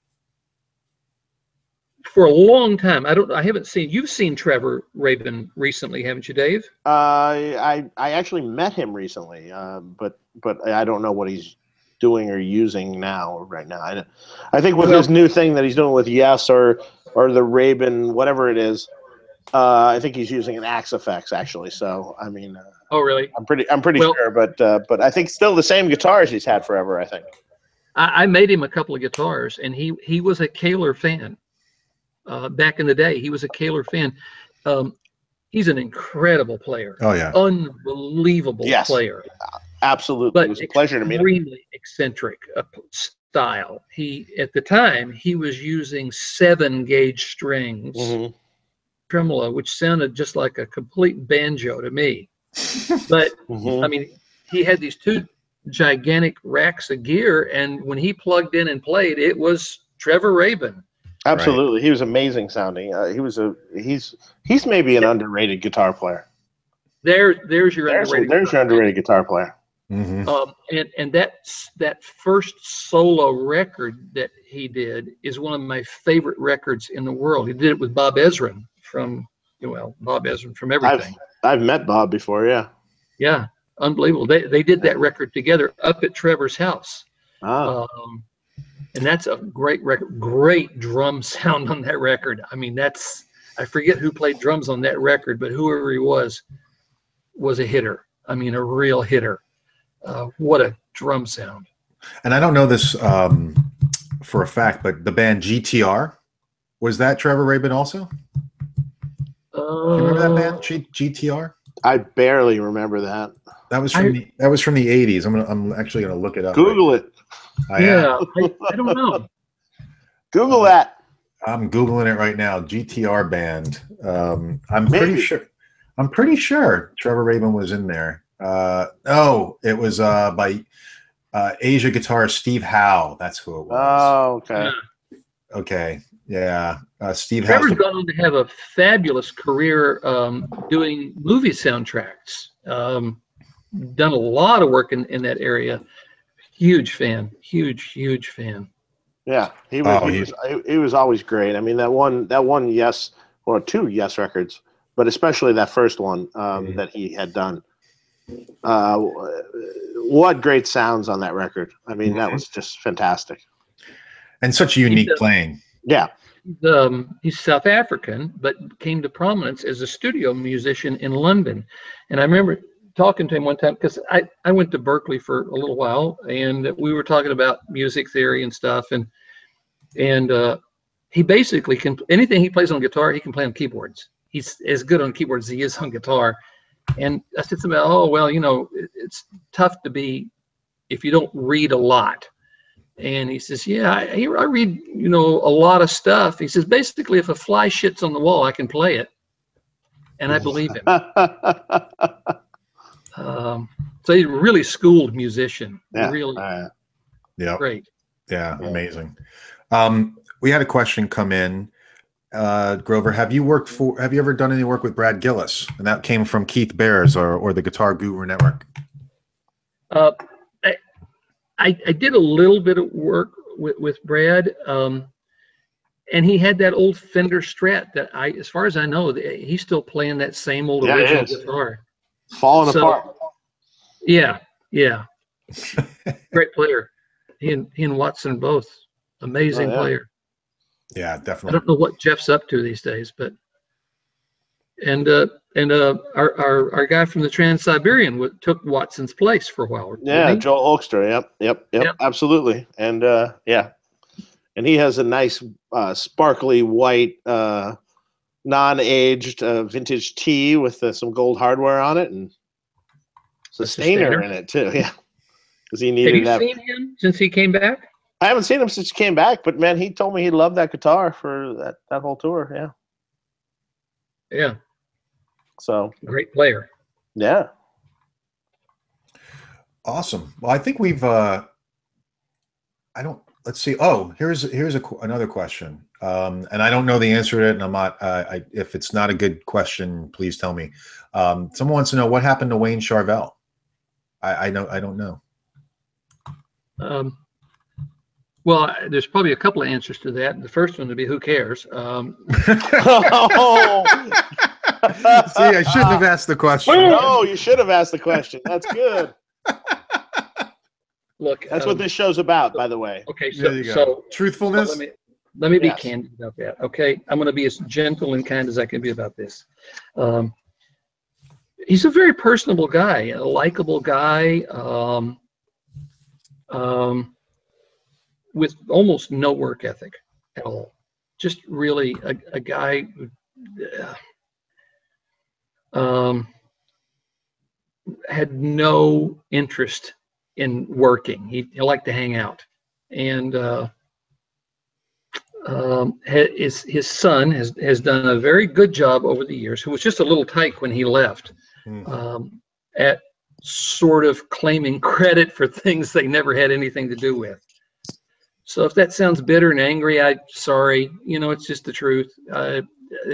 for a long time, I don't, I haven't seen, you've seen Trevor Rabin recently, haven't you, Dave? Uh, I I actually met him recently, uh, but but I don't know what he's doing or using now, right now. I, I think with Well- his new thing that he's doing with Yes or or the Raven, whatever it is, uh, I think he's using an Axe Effects actually. So I mean, uh, Oh, really? I'm pretty I'm pretty Well- sure, but uh, but I think still the same guitars he's had forever. I think. I, I made him a couple of guitars, and he he was a Kaler fan. Uh, back in the day, he was a Kaler fan. Um, he's an incredible player. Oh yeah. Unbelievable Yes. player. Absolutely, But it was a pleasure to meet him. extremely eccentric uh, style. He at the time he was using seven gauge strings Mhm. tremolo, which sounded just like a complete banjo to me. But Mhm. I mean, he had these two gigantic racks of gear, and when he plugged in and played, it was Trevor Rabin. Absolutely, he was amazing sounding. Uh, he was a he's he's maybe an underrated guitar player. There, there's your There's, underrated. there's your underrated guitar player. Mhm. Um, and and that that first solo record that he did is one of my favorite records in the world. He did it with Bob Ezrin from well, Bob Ezrin from everything. I've I've met Bob before. Yeah. Yeah, unbelievable. They they did that record together up at Trevor's house. Ah. Um, and that's a great record. Great drum sound on that record. I mean, that's I forget who played drums on that record, but whoever he was was a hitter. I mean, a real hitter. Uh, what a drum sound. And I don't know this um, for a fact, but the band G T R, was that Trevor Rabin also? Uh, Do you remember that band, G- GTR? I barely remember that. That was from I- the that was from the eighties. I'm gonna I'm actually gonna look it up. Google it. I am. yeah, I, I don't know. Google that. I'm googling it right now. G T R band. Um, I'm pretty Maybe. sure. I'm pretty sure Trevor Rabin was in there. Uh, oh, it was uh, by uh, Asia guitarist Steve Howe. That's who it was. Oh, okay. Okay, yeah, uh, Steve Howe. Trevor's gone on to have a fabulous career um, doing movie soundtracks. Um, done a lot of work in, in that area. Huge fan. Huge, huge fan. Yeah, he was. Oh, he, he- was he, he was always great. I mean, that one, that one, Yes, or two Yes records, but especially that first one um, Mhm. that he had done. Uh, what great sounds on that record! I mean, that Mhm. was just fantastic. And such a unique He's a- playing. Yeah, Um, he's South African, but came to prominence as a studio musician in London. And I remember talking to him one time because I, I went to Berkeley for a little while, and we were talking about music theory and stuff. And and uh, he basically can anything he plays on guitar, he can play on keyboards. He's as good on keyboards as he is on guitar. And I said to him, "Oh well, you know, it, it's tough to be if you don't read a lot." And he says, "Yeah, I, I read, you know, a lot of stuff." He says, "Basically, if a fly shits on the wall, I can play it," and I believe him. Um, so he's a really schooled musician. yeah. Really Uh, Yeah, great. yeah, Yeah. amazing. Um, we had a question come in. Uh, Grover, have you worked for? Have you ever done any work with Brad Gillis? And that came from Keith Bears or or the Guitar Guru Network. Uh, I, I I did a little bit of work with with Brad, um, and he had that old Fender Strat that I, as far as I know, th- he's still playing that same old Yeah, he original is. guitar. falling So- apart. Yeah, yeah. Great player. He and he and Watson both amazing Oh, yeah. player. Yeah, I definitely. don't know what Jeff's up to these days, but and uh and uh our our, our guy from the Trans-Siberian w- took Watson's place for a while. didn't Yeah, he? Joel Holkster. Yep, yep, yep, Yep. absolutely. And uh, yeah, and he has a nice, uh, sparkly white, uh, non-aged uh, vintage tee with uh, some gold hardware on it and A sustainer sustainer. in it too. Yeah, because he Have needed you that. seen him since he came back? I haven't seen him since he came back, but man, he told me he loved that guitar for that that whole tour. Yeah, Yeah, so great player. yeah. Awesome. Well, I think we've. Uh, I don't. Let's see. Oh, here's here's a qu- another question, um, and I don't know the answer to it. And I'm not. Uh, I, if it's not a good question, please tell me. Um, someone wants to know what happened to Wayne Charvel. I, I know. I don't know. Um, well, I- there's probably a couple of answers to that. The first one would be who cares. Um, Oh. See, I shouldn't have asked the question. No, you should have asked the question. That's good. look, That's um, what this show's about, by the way. Okay, so There you go. so Truthfulness. so let me let me be Yes. candid about that. Okay, I'm going to be as gentle and kind as I can be about this. Um, he's a very personable guy, a likable guy, um, um, with almost no work ethic at all. Just really a, a guy who, uh, um, had no interest in working. He, he liked to hang out, and uh, um, his his son has has done a very good job over the years. Who was just a little tyke when he left, Mm. um, at sort of claiming credit for things they never had anything to do with. So if that sounds bitter and angry, I'm sorry. You know, it's just the truth. Uh,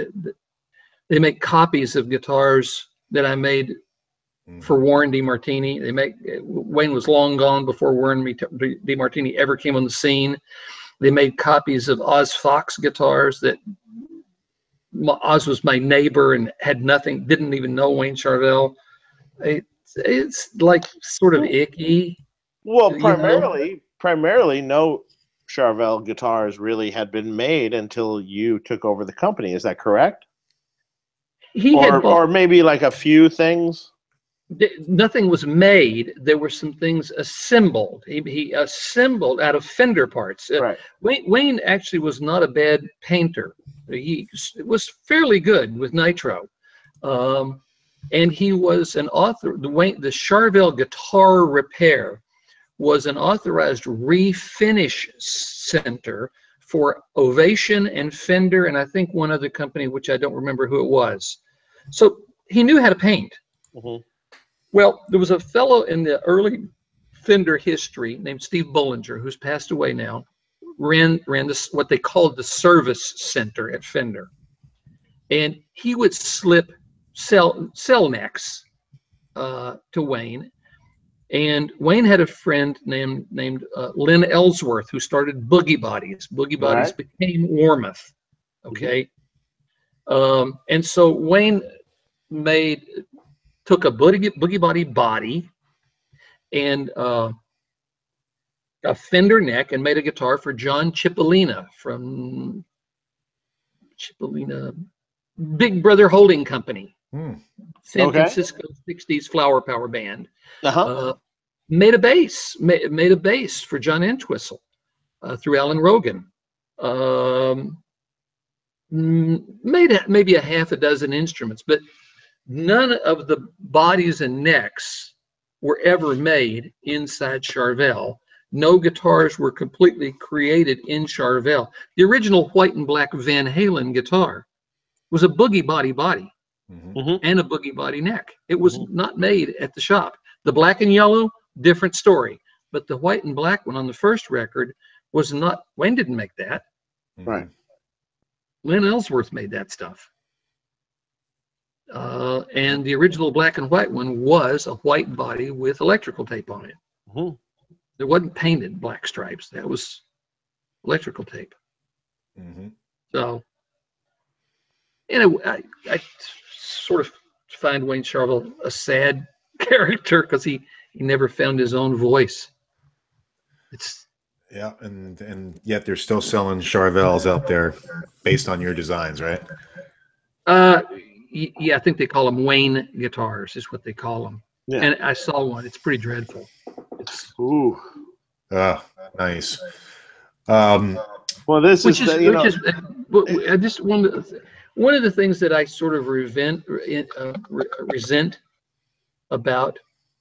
they make copies of guitars that I made for Warren DeMartini. They make Wayne was long gone before Warren DeMartini ever came on the scene. They made copies of Oz Fox guitars that Oz was my neighbor and had nothing, didn't even know Wayne Charvel. It's, it's like sort of icky. Well, you primarily, know? primarily, no Charvel guitars really had been made until you took over the company. Is that correct? He or, had both. or maybe like a few things. Nothing was made. There were some things assembled. He, he assembled out of Fender parts. Uh, Right. Wayne, Wayne actually was not a bad painter. He was fairly good with nitro. Um, and he was an author. The, Wayne, the Charvel Guitar Repair was an authorized refinish center for Ovation and Fender, and I think one other company, which I don't remember who it was. So he knew how to paint. Mm-hmm. Well, there was a fellow in the early Fender history named Steve Bollinger, who's passed away now, ran ran this what they called the service center at Fender, and he would slip cell cell necks uh, to Wayne. And Wayne had a friend named named uh, Lynn Ellsworth who started Boogie Bodies. Boogie Bodies Right. became Warmoth. Okay, mm-hmm. um, and so Wayne made. Took a boogie, boogie body body and uh, a Fender neck and made a guitar for John Cipollina from Cipollina Big Brother Holding Company, Hmm. San Okay. Francisco sixties flower power band. Uh-huh. Uh, made a bass, made, made a bass for John Entwistle uh, through Alan Rogan. Um, made a, maybe a half a dozen instruments, but none of the bodies and necks were ever made inside Charvel. No guitars were completely created in Charvel. The original white and black Van Halen guitar was a boogie body body Mm-hmm. and a boogie body neck. It was Mm-hmm. not made at the shop. The black and yellow, different story. But the white and black one on the first record was not, Wayne didn't make that. Right. Lynn Ellsworth made that stuff. Uh, and the original black and white one was a white body with electrical tape on it. Mm-hmm. There wasn't painted black stripes. That was electrical tape. Mm-hmm. So, you know, I, I sort of find Wayne Charvel a sad character because he, he never found his own voice. It's Yeah, and and yet they're still selling Charvels out there based on your designs, right? uh, yeah, I think they call them Wayne guitars is what they call them. Yeah. And I saw one. It's pretty dreadful. It's, Ooh. Ah, nice. Um, Well, this which is, is, the, you which know, is, I just one of the, one of the things that I sort of resent, uh, resent about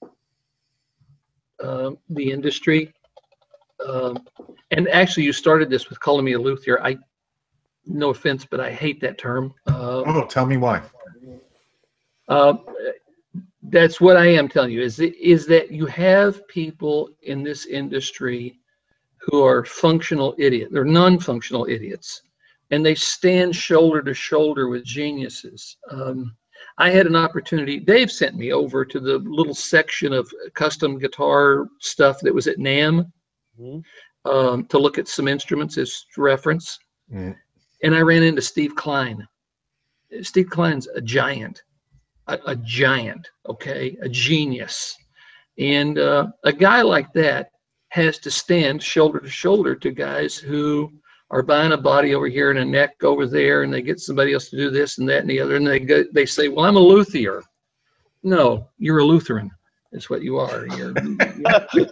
uh, the industry, um, and actually, you started this with calling me a luthier. I, no offense, but I hate that term. Uh, oh, tell me why. uh, that's what I am telling you. Is is that you have people in this industry who are functional idiots. They're non-functional idiots. And they stand shoulder to shoulder with geniuses. Um, I had an opportunity, Dave sent me over to the little section of custom guitar stuff that was at NAMM mm-hmm. um, to look at some instruments as reference. Mm. And I ran into Steve Klein. Steve Klein's a giant, a, a giant, okay, a genius. And uh, a guy like that has to stand shoulder to shoulder to guys who are buying a body over here and a neck over there, and they get somebody else to do this and that and the other, and they go, they say, well, I'm a luthier. No, you're a Lutheran. Is what you are. You're, you're,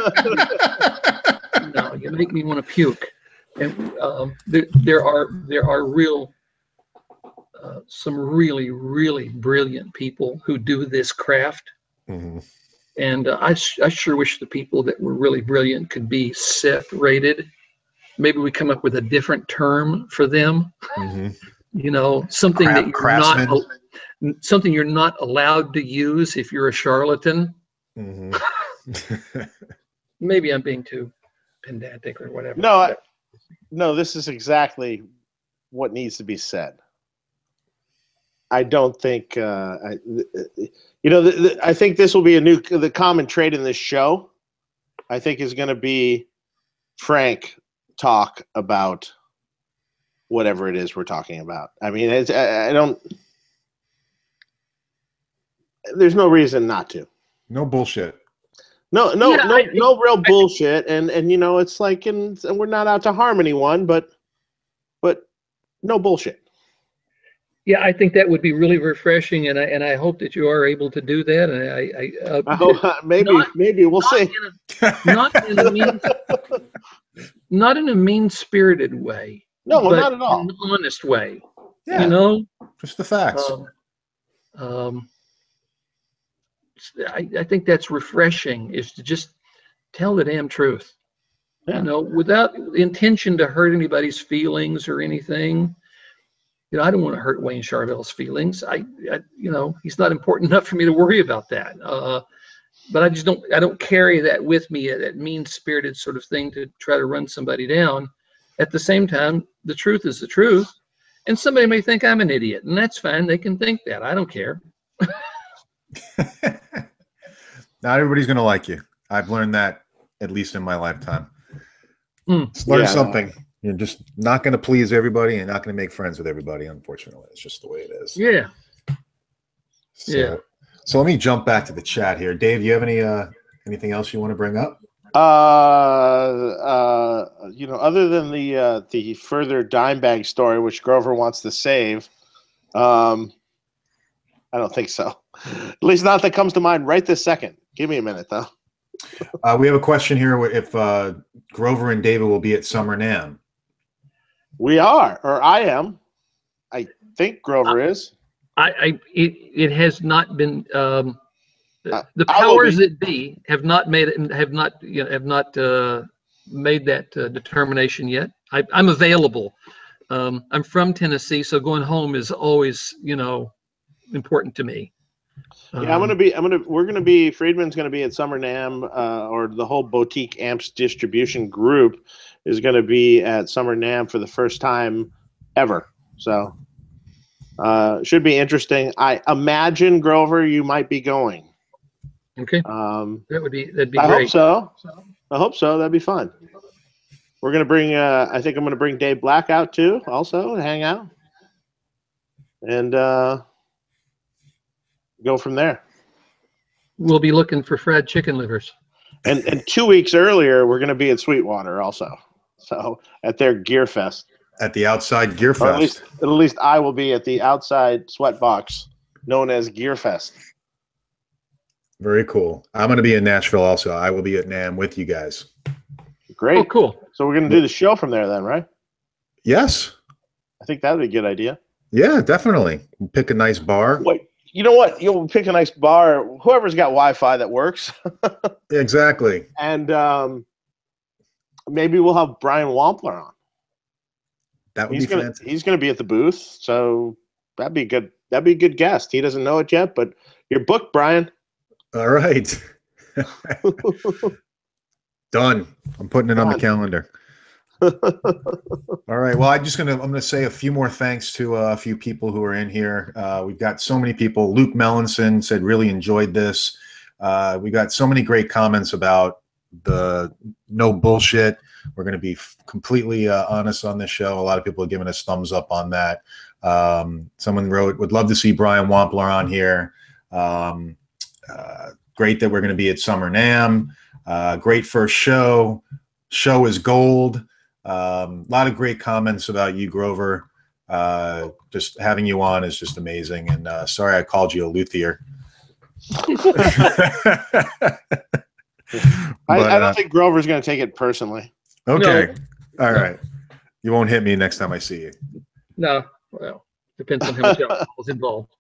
no, you make me want to puke. And um, there, there are there are real uh, some really really brilliant people who do this craft. Mm-hmm. And uh, I, I sure wish the people that were really brilliant could be separated. Maybe we come up with a different term for them. Mm-hmm. You know, something Crap, that you're craftsman. not something you're not allowed to use if you're a charlatan. Mm-hmm. Maybe I'm being too pedantic or whatever. No, I, no, this is exactly what needs to be said. I don't think, uh, I, you know, the, the, I think this will be a new, the common trait in this show, I think, is going to be frank talk about whatever it is we're talking about. I mean, it's, I, I don't, there's no reason not to. No bullshit. No, no, yeah, no, I, no real I, bullshit. And, and, you know, it's like, and, and we're not out to harm anyone, but, but no bullshit. Yeah, I think that would be really refreshing, and I and I hope that you are able to do that. And I, I, uh, I hope, maybe, not, maybe we'll see. In a, not in a mean, not in a mean-spirited way. No, but not at all. In an honest way. Yeah, you know, just the facts. Um, um, I, I think that's refreshing, is to just tell the damn truth. Yeah. You know, without intention to hurt anybody's feelings or anything. You know, I don't want to hurt Wayne Charvel's feelings. I, I, you know, he's not important enough for me to worry about that. Uh, but I just don't, I don't carry that with me, that mean-spirited sort of thing to try to run somebody down. At the same time, the truth is the truth. And somebody may think I'm an idiot, and that's fine. They can think that. I don't care. Not everybody's going to like you. I've learned that, at least in my lifetime. Mm. Just learn yeah. something. You're just not going to please everybody and not going to make friends with everybody, unfortunately. It's just the way it is. Yeah. So, yeah. So let me jump back to the chat here. Dave, you have any uh, anything else you want to bring up? Uh, uh, you know, other than the uh, the further Dimebag story, which Grover wants to save, um, I don't think so. At least not that comes to mind right this second. Give me a minute, though. uh, we have a question here: if uh, Grover and David will be at Summer NAMM. We are, or I am. I think Grover I, is. I, I it, it has not been. Um, uh, the powers be. that be have not made it, have not, you know, have not uh, made that uh, determination yet. I, I'm available. Um, I'm from Tennessee, so going home is always, you know, important to me. Yeah, um, I'm gonna be. I'm gonna. We're gonna be. Friedman's gonna be at Summer NAMM, uh, or the whole Boutique Amps distribution group is gonna be at Summer NAMM for the first time ever. So, uh, should be interesting. I imagine, Grover, you might be going. Okay. Um, that would be. That'd be I great. hope so. I hope so. That'd be fun. We're gonna bring. Uh, I think I'm gonna bring Dave Black out too, also to hang out, and. Uh, Go from there. We'll be looking for fried chicken livers. And and two weeks earlier, we're going to be at Sweetwater also. So at their Gear Fest. At the outside Gear Fest. Or at least, at least I will be at the outside sweat box known as Gear Fest. Very cool. I'm going to be in Nashville also. I will be at NAMM with you guys. Great. Oh, cool. So we're going to do the show from there then, right? Yes. I think that would be a good idea. Yeah, definitely. Pick a nice bar. Wait. You know what? You'll pick a nice bar. Whoever's got Wi-Fi that works. Exactly. And um, maybe we'll have Brian Wampler on. That would he's be gonna, fantastic. He's going to be at the booth, so that'd be good. That'd be a good guest. He doesn't know it yet, but you're booked, Brian. All right. Done. I'm putting it Done. on the calendar. All right. Well, I'm just gonna I'm gonna say a few more thanks to uh, a few people who are in here. Uh, we've got so many people. Luke Mellinson said really enjoyed this. Uh, we got so many great comments about the no bullshit. We're going to be f completely uh, honest on this show. A lot of people are giving us thumbs up on that. Um, someone wrote, would love to see Brian Wampler on here. Um, uh, great that we're going to be at Summer NAMM. Uh, great first show. Show is gold. Um, a lot of great comments about you, Grover. Uh, just having you on is just amazing. And uh, sorry I called you a luthier. I, But, I don't uh, think Grover's going to take it personally. Okay. No. All right. You won't hit me next time I see you. No, well, depends on how much alcohol is involved.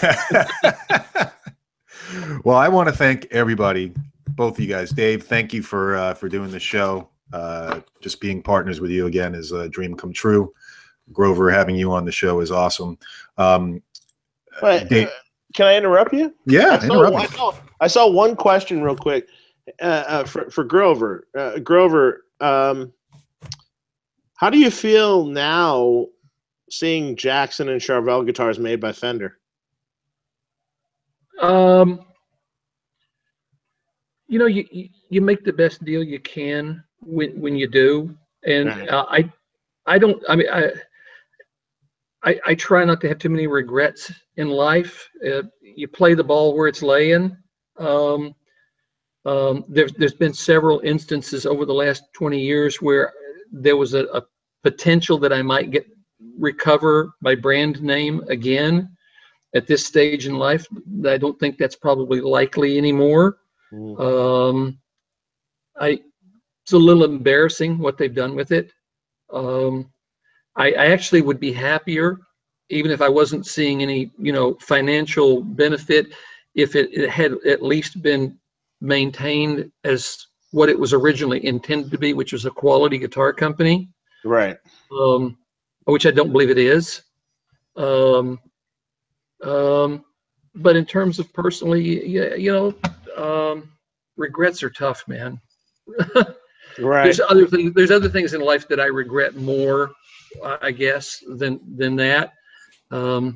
Well, I want to thank everybody, both of you guys. Dave, thank you for uh, for doing the show. Uh, just being partners with you again is a dream come true. Grover, having you on the show is awesome. Um, Wait, Dave, uh, can I interrupt you? yeah, I saw, interrupt I me. saw, I saw one question real quick uh, uh, for, for Grover. Uh, Grover, um, how do you feel now seeing Jackson and Charvel guitars made by Fender? Um, you know, you, you you make the best deal you can when when you do, and Right. uh, I I don't. I mean, I, I I try not to have too many regrets in life. Uh, you play the ball where it's laying. Um, um, there's there's been several instances over the last twenty years where there was a, a potential that I might get recover my brand name again. At this stage in life, I don't think that's probably likely anymore. Mm. Um, I it's a little embarrassing what they've done with it. Um, I, I actually would be happier, even if I wasn't seeing any, you know, financial benefit, if it, it had at least been maintained as what it was originally intended to be, which was a quality guitar company. Right. Um, which I don't believe it is. Um, Um, but in terms of personally, yeah, you know, um, regrets are tough, man. Right. There's other things. There's other things in life that I regret more, I guess, than than that. Um,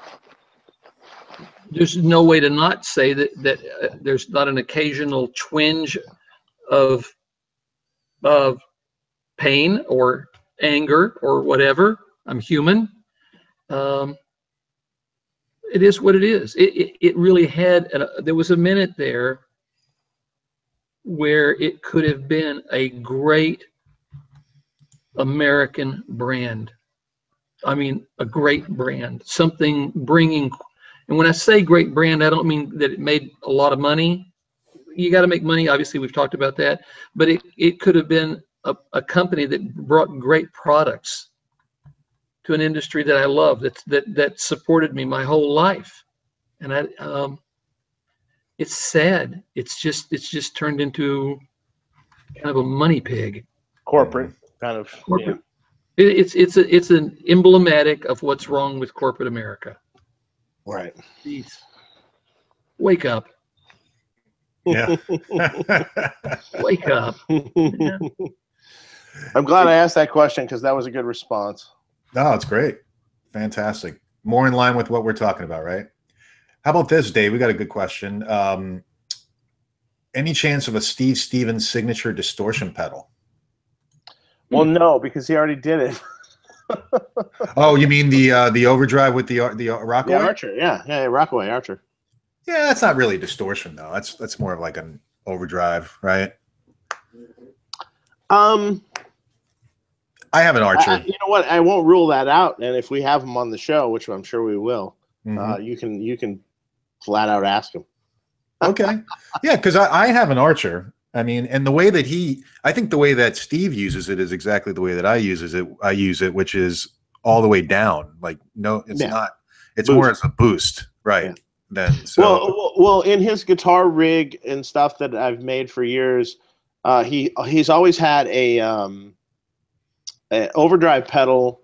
there's no way to not say that that uh, there's not an occasional twinge of of pain or anger or whatever. I'm human. Um, It is what it is. It it, it really had. Uh, there was a minute there where it could have been a great American brand. I mean, a great brand, something bringing. And when I say great brand, I don't mean that it made a lot of money. You got to make money. Obviously, we've talked about that. But it it could have been a, a company that brought great products to an industry that I love, that that that supported me my whole life, and I um, it's sad. It's just it's just turned into kind of a money pig. Corporate kind of. Corporate. It, it's it's a it's an emblematic of what's wrong with corporate America. Yeah. Right. Jeez. Wake up. Yeah. Wake up. Yeah. I'm glad I asked that question because that was a good response. No, it's great. Fantastic. More in line with what we're talking about, right? How about this, Dave? We got a good question. Um, any chance of a Steve Stevens signature distortion pedal? Well, no, because he already did it. Oh, you mean the uh, the overdrive with the the Rockaway? Yeah, Archer. Yeah, yeah, Rockaway, Archer. Yeah, that's not really distortion though. That's that's more of like an overdrive, right? Um, I have an Archer. I, you know what? I won't rule that out. And if we have him on the show, which I'm sure we will, Mm-hmm. uh, you can you can flat out ask him. Okay. Yeah, because I, I have an Archer. I mean, and the way that he, I think the way that Steve uses it is exactly the way that I uses it. I use it, which is all the way down. Like, no, it's Yeah. not. It's Boost. more as a boost, right? Yeah. Then so. Well, well, in his guitar rig and stuff that I've made for years, uh, he he's always had a um, an overdrive pedal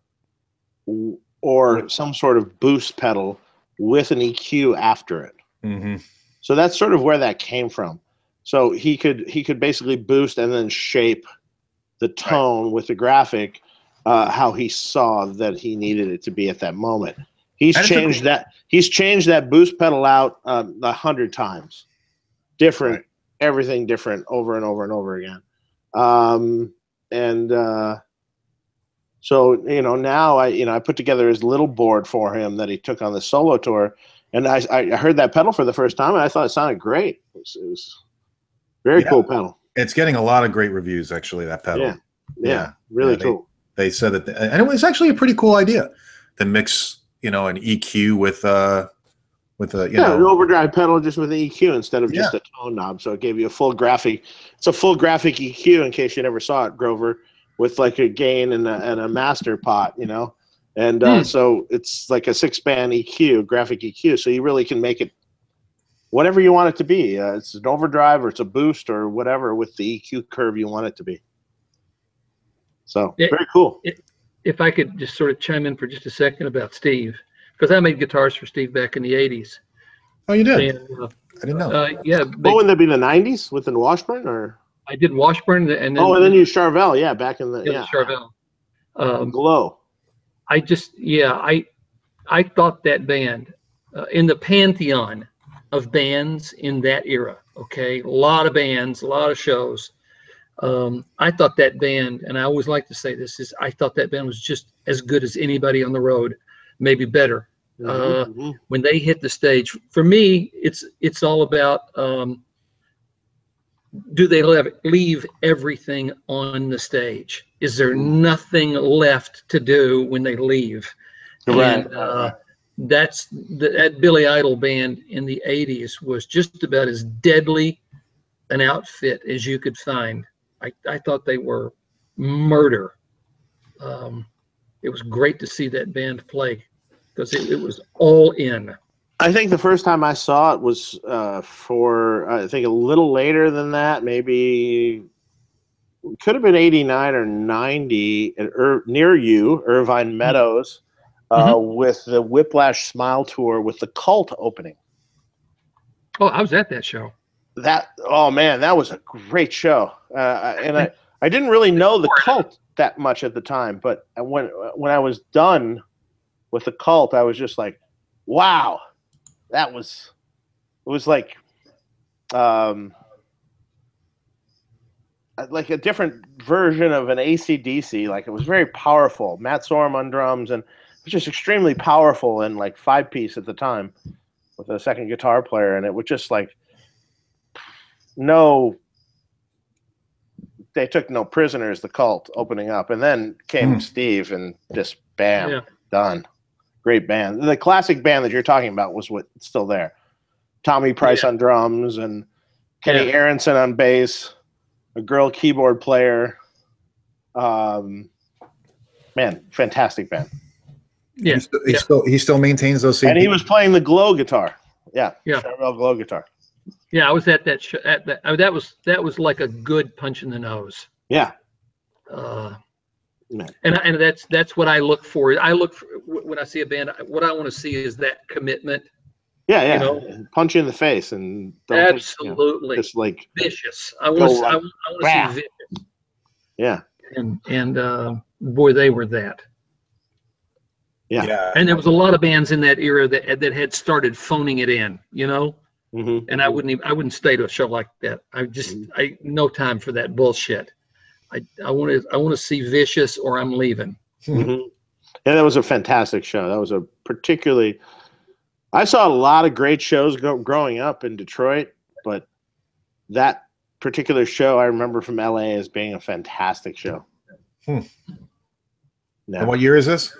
or some sort of boost pedal with an E Q after it. Mm-hmm. So that's sort of where that came from. So he could he could basically boost and then shape the tone right. with the graphic uh, how he saw that he needed it to be at that moment. He's changed cool. that he's changed that boost pedal out um, a hundred times, different right. everything different over and over and over again. Um, and uh, so you know now I you know I put together his little board for him that he took on the solo tour, and I I heard that pedal for the first time and I thought it sounded great. It was, it was Very Yeah. cool pedal. It's getting a lot of great reviews, actually, that pedal. Yeah. Yeah. yeah. Really yeah, they, cool. They said that, the, and it was actually a pretty cool idea to mix, you know, an E Q with, uh, with a, you yeah, know, an overdrive pedal just with an E Q instead of Yeah. just a tone knob. So it gave you a full graphic. It's a full graphic E Q, in case you never saw it, Grover, with like a gain and a, and a master pot, you know? And uh, Hmm. so it's like a six-band E Q, graphic E Q. So you really can make it whatever you want it to be. Uh, it's an overdrive or it's a boost or whatever with the E Q curve you want it to be. So It- very cool. it- If I could just sort of chime in for just a second about Steve, because I made guitars for Steve back in the eighties. oh, you did? And, uh, I didn't know. uh, yeah, What big, would that be, the nineties within Washburn? Or I did Washburn and then, oh, and then you Charvel, yeah, back in the yeah, yeah, Charvel. Um, Glow. I just, yeah, I, I thought that band uh, in the pantheon of bands in that era. Okay, a lot of bands, a lot of shows. Um, I thought that band, and I always like to say this, is I thought that band was just as good as anybody on the road, maybe better. Mhm, Uh, mhm. when they hit the stage, for me, it's it's all about um, do they leave, leave everything on the stage? Is there nothing left to do when they leave? Right, And right, uh, right. that's the, that Billy Idol band in the eighties was just about as deadly an outfit as you could find. I, I thought they were murder. Um, it was great to see that band play because it, it was all in. I think the first time I saw it was uh, for I think a little later than that, maybe could have been eighty-nine or ninety, at Ir- near you, Irvine Meadows, uh, Mhm. with the Whiplash Smile Tour with the Cult opening. Oh, I was at that show. That oh man, that was a great show, uh, and I, I didn't really know the Cult that much at the time, but when when I was done with the Cult, I was just like, wow, that was it was like um like a different version of an A C D C. Like it was very powerful. Matt Sorum on drums, and it was just extremely powerful and like five piece at the time with a second guitar player, and it was just like no. They took no prisoners, the Cult opening up, and then came Mm. Steve, and just bam, Yeah. done. Great band. The classic band that you're talking about was what still there. Tommy Price Yeah. on drums and Kenny Yeah. Aronson on bass, a girl keyboard player. Um, man, fantastic band. Yeah. He, still, he yeah. still he still maintains those same. And he people. was playing the glow guitar. Yeah, Yeah. Charvel glow guitar. Yeah, I was at that show. At that, oh, that was that was like a good punch in the nose. Yeah, Uh, man. and and that's that's what I look for. I look for when I see a band. What I want to see is that commitment. Yeah, yeah. You know? Punch you in the face and don't think, you know, Absolutely just like vicious. I want Go to. I, like, want to bam. see vicious. yeah, And and uh, boy, they were that. yeah. Yeah. And there was a lot of bands in that era that that had started phoning it in. You know. Mm-hmm. And I wouldn't even, I wouldn't stay to a show like that. I just I no time for that bullshit. I I want to I want to see Vicious or I'm leaving. Mm-hmm. Yeah, that was a fantastic show. That was a particularly. I saw a lot of great shows go, growing up in Detroit, but that particular show I remember from L A as being a fantastic show. Hmm. Yeah. And what year is this?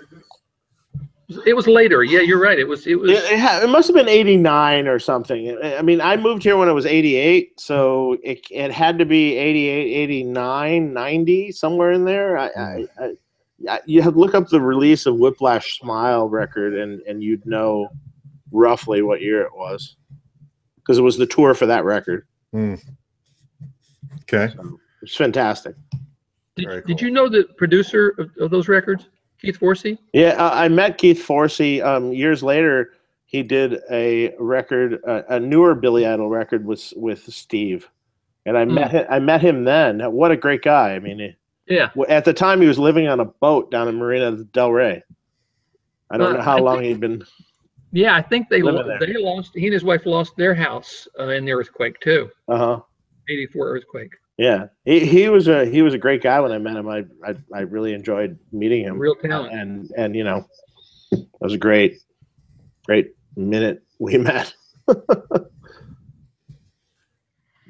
It was later. Yeah, you're right. It was it was It, it, ha- it must have been eighty-nine or something. I I mean, I moved here when it was eighty-eight, so it, it had to be eighty-eight, eighty-nine, ninety, somewhere in there. I, I, I, I, you have to look up the release of Whiplash Smile record, and, and you'd know roughly what year it was, because it was the tour for that record. Mm. Okay. So it's fantastic. did, Very did cool. you know the producer of, of those records, Keith Forsey? Yeah, I, I met Keith Forsey um, years later. He did a record, a, a newer Billy Idol record with with Steve, and I Hmm. met him, I met him then. What a great guy! I mean, he, Yeah. at the time he was living on a boat down in Marina del Rey. I don't Uh, know how I long think- he'd been. Yeah, I think they Living lo- there. they lost. He and his wife lost their house uh, in the earthquake too. Uh huh. eighty-four earthquake. Yeah, he, he was a he was a great guy when I met him. I I, I really enjoyed meeting him. Real talent. and and you know, it was a great great minute we met.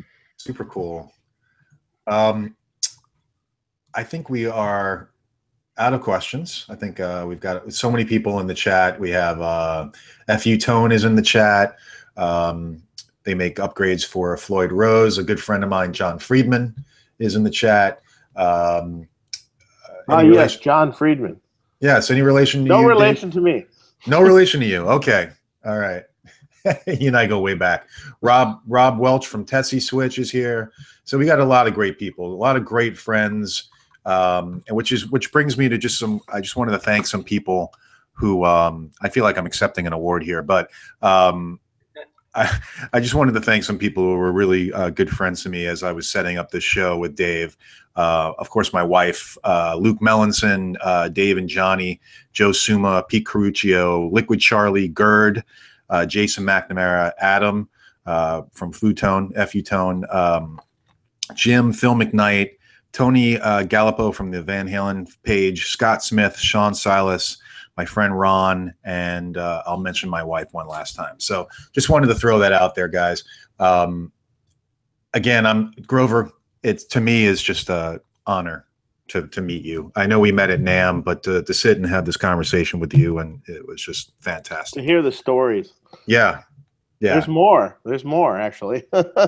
super cool. Um, I think we are out of questions. I think uh, we've got so many people in the chat. We have uh, F U Tone is in the chat. Um, they make upgrades for Floyd Rose. A good friend of mine, John Friedman, is in the chat. Um, oh, yes, relation? John Friedman. Yes, any relation to no you? No relation Dave? to me. No relation to you. Okay. All right. You and I go way back. Rob Rob Welch from Tessie Switch is here. So we got a lot of great people, a lot of great friends, um, and which is which brings me to just some. I just wanted to thank some people who um, I feel like I'm accepting an award here, but um, I I just wanted to thank some people who were really uh, good friends to me as I was setting up this show with Dave. Uh, of course, my wife, uh, Luke Mellinson, uh, Dave and Johnny, Joe Suma, Pete Caruccio, Liquid Charlie, Gerd. Uh, Jason McNamara, Adam uh, from Futone, F U Tone, um, Jim, Phil McKnight, Tony uh, Gallipo from the Van Halen page, Scott Smith, Sean Silas, my friend Ron, and uh, I'll mention my wife one last time. So just wanted to throw that out there, guys. Um, again, I'm Grover. It's to me is just a honor to to meet you. I know we met at NAMM, but to, to sit and have this conversation with you, and it was just fantastic. To hear the stories. Yeah. Yeah. There's more. There's more, actually.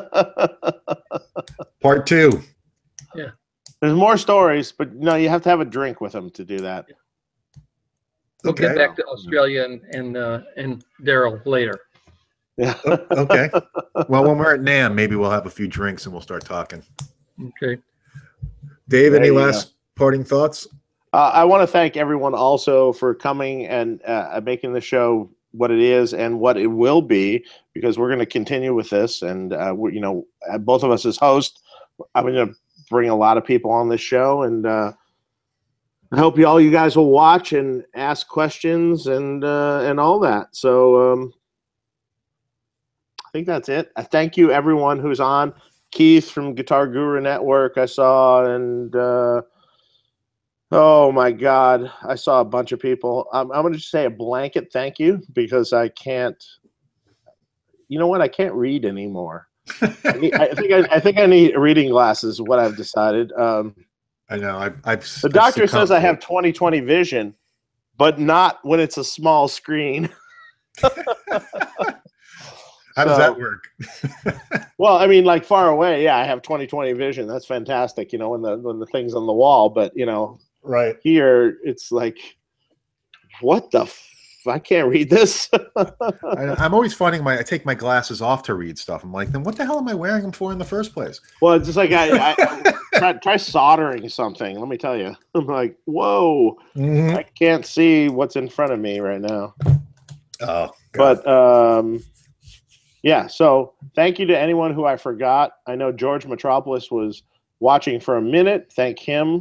Part two. Yeah. There's more stories, but no, you have to have a drink with them to do that. We'll Okay. get back to Australia and and, uh, and Darrell later. Yeah. Okay. Well, when we're at NAMM, maybe we'll have a few drinks and we'll start talking. Okay. Dave, There any you last go. parting thoughts? Uh, I want to thank everyone also for coming and uh, making the show what it is and what it will be, because we're going to continue with this. And, uh, we, you know, both of us as hosts, I'm going to bring a lot of people on this show. And uh, I hope you all you guys will watch and ask questions and uh, and all that. So um, I think that's it. I thank you, everyone who's on. Keith from Guitar Guru Network I saw, and uh, oh my God, I saw a bunch of people. I'm, I'm going to just say a blanket thank you, because I can't, you know what, I can't read anymore. I, need, I think I, I think I need reading glasses, what I've decided. Um, I know. I, I've the doctor I've says I have twenty twenty vision, but not when it's a small screen. How does so, that work? Well, I mean, like far away, yeah, I have twenty twenty vision. That's fantastic, you know, when the when the thing's on the wall. But you know, right here, it's like, what the? F I can't read this. I, I'm always finding my I take my glasses off to read stuff. I'm like, then what the hell am I wearing them for in the first place? Well, it's just like I, I try, try soldering something. Let me tell you, I'm like, whoa, mm-hmm. I can't see what's in front of me right now. Oh, God. But um. Yeah, so thank you to anyone who I forgot. I know George Metropolis was watching for a minute. Thank him.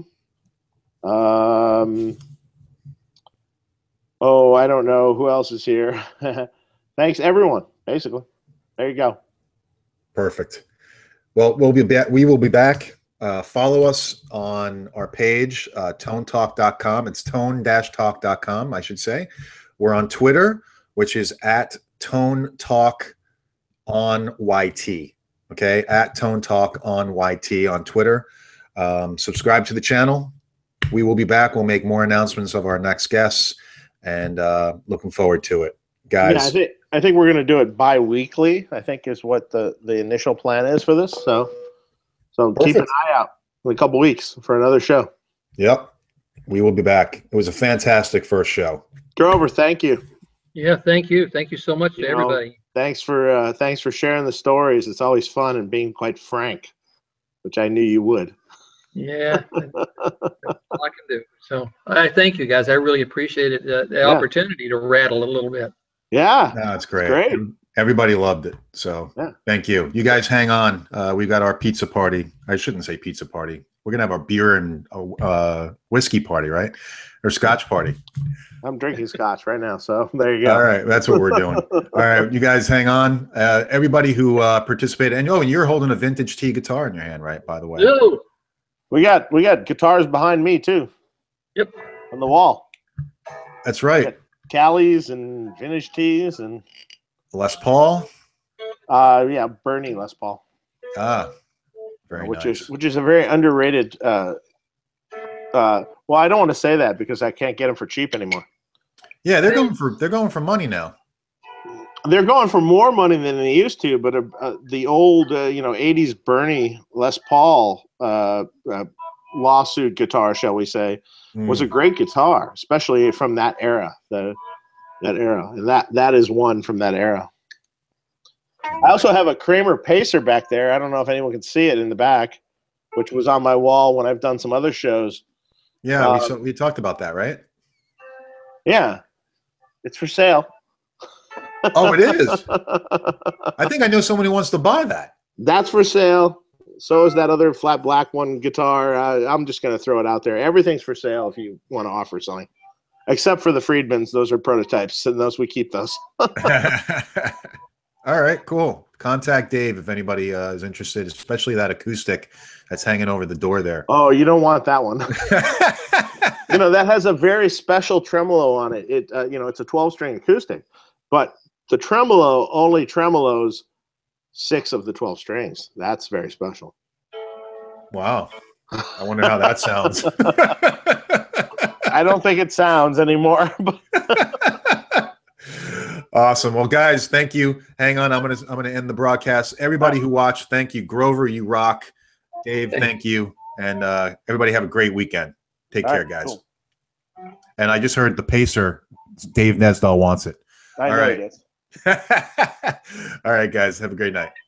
Um, oh, I don't know who else is here. Thanks, everyone, basically. There you go. Perfect. Well, we'll be back. We will be back. Uh, follow us on our page, uh, tone talk dot com. It's tone dash talk dot com, I should say. We're on Twitter, which is at Tone Talk on Y T, okay, at Tone Talk on Y T on Twitter. Um, subscribe to the channel. We will be back. We'll make more announcements of our next guests, and uh, looking forward to it, guys. Yeah, I think I think we're going to do it bi-weekly. I think is what the the initial plan is for this. So, so Perfect. Keep an eye out in a couple weeks for another show. Yep, we will be back. It was a fantastic first show. Grover, thank you. Yeah, thank you. Thank you so much you to know, everybody. Thanks for uh, thanks for sharing the stories. It's always fun and being quite frank, which I knew you would. Yeah, that's all I can do. So I thank you guys. I really appreciate it. Uh, the yeah. opportunity to rattle a little bit. Yeah, no, it's great. It's great. Everybody loved it. So yeah. Thank you. You guys hang on. Uh, we've got our pizza party. I shouldn't say pizza party. We're gonna have our beer and uh, whiskey party, right? Or scotch party. I'm drinking scotch right now, so there you go. All right, that's what we're doing. All right, you guys hang on. Uh, everybody who uh, participated, and oh, and you're holding a vintage T guitar in your hand, right? By the way. No. We got we got guitars behind me too. Yep. On the wall. That's right. Callies and vintage tees and Les Paul. Uh, yeah, Bernie Les Paul. Ah, Very which nice. is which is a very underrated. Uh, uh, well, I don't want to say that because I can't get them for cheap anymore. Yeah, they're going for they're going for money now. They're going for more money than they used to, but uh, uh, the old, uh, you know, eighties Bernie Les Paul uh, uh, lawsuit guitar, shall we say, mm. was a great guitar, especially from that era. The that era, and that that is one from that era. I also have a Kramer Pacer back there. I don't know if anyone can see it in the back, which was on my wall when I've done some other shows. Yeah, um, we so, we talked about that, right? Yeah, it's for sale. Oh, it is. I think I know someone who wants to buy that. That's for sale. So is that other flat black one guitar. Uh, I'm just going to throw it out there. Everything's for sale if you want to offer something, except for the Friedmans. Those are prototypes, and those we keep those. All right, cool. Contact Dave if anybody uh, is interested, especially that acoustic that's hanging over the door there. Oh, you don't want that one. You know, that has a very special tremolo on it. It, uh, you know, it's a twelve string acoustic, but the tremolo only tremolos six of the twelve strings. That's very special. Wow. I wonder how that sounds. I don't think it sounds anymore. Awesome. Well, guys, thank you. Hang on. I'm going to I'm going to end the broadcast. Everybody who watched, thank you. Grover, you rock. Dave, thank you. And uh, everybody have a great weekend. Take All care, right, guys. cool. And I just heard the Pacer. Dave Nesdahl wants it. I All know right. it is. All right, guys. Have a great night.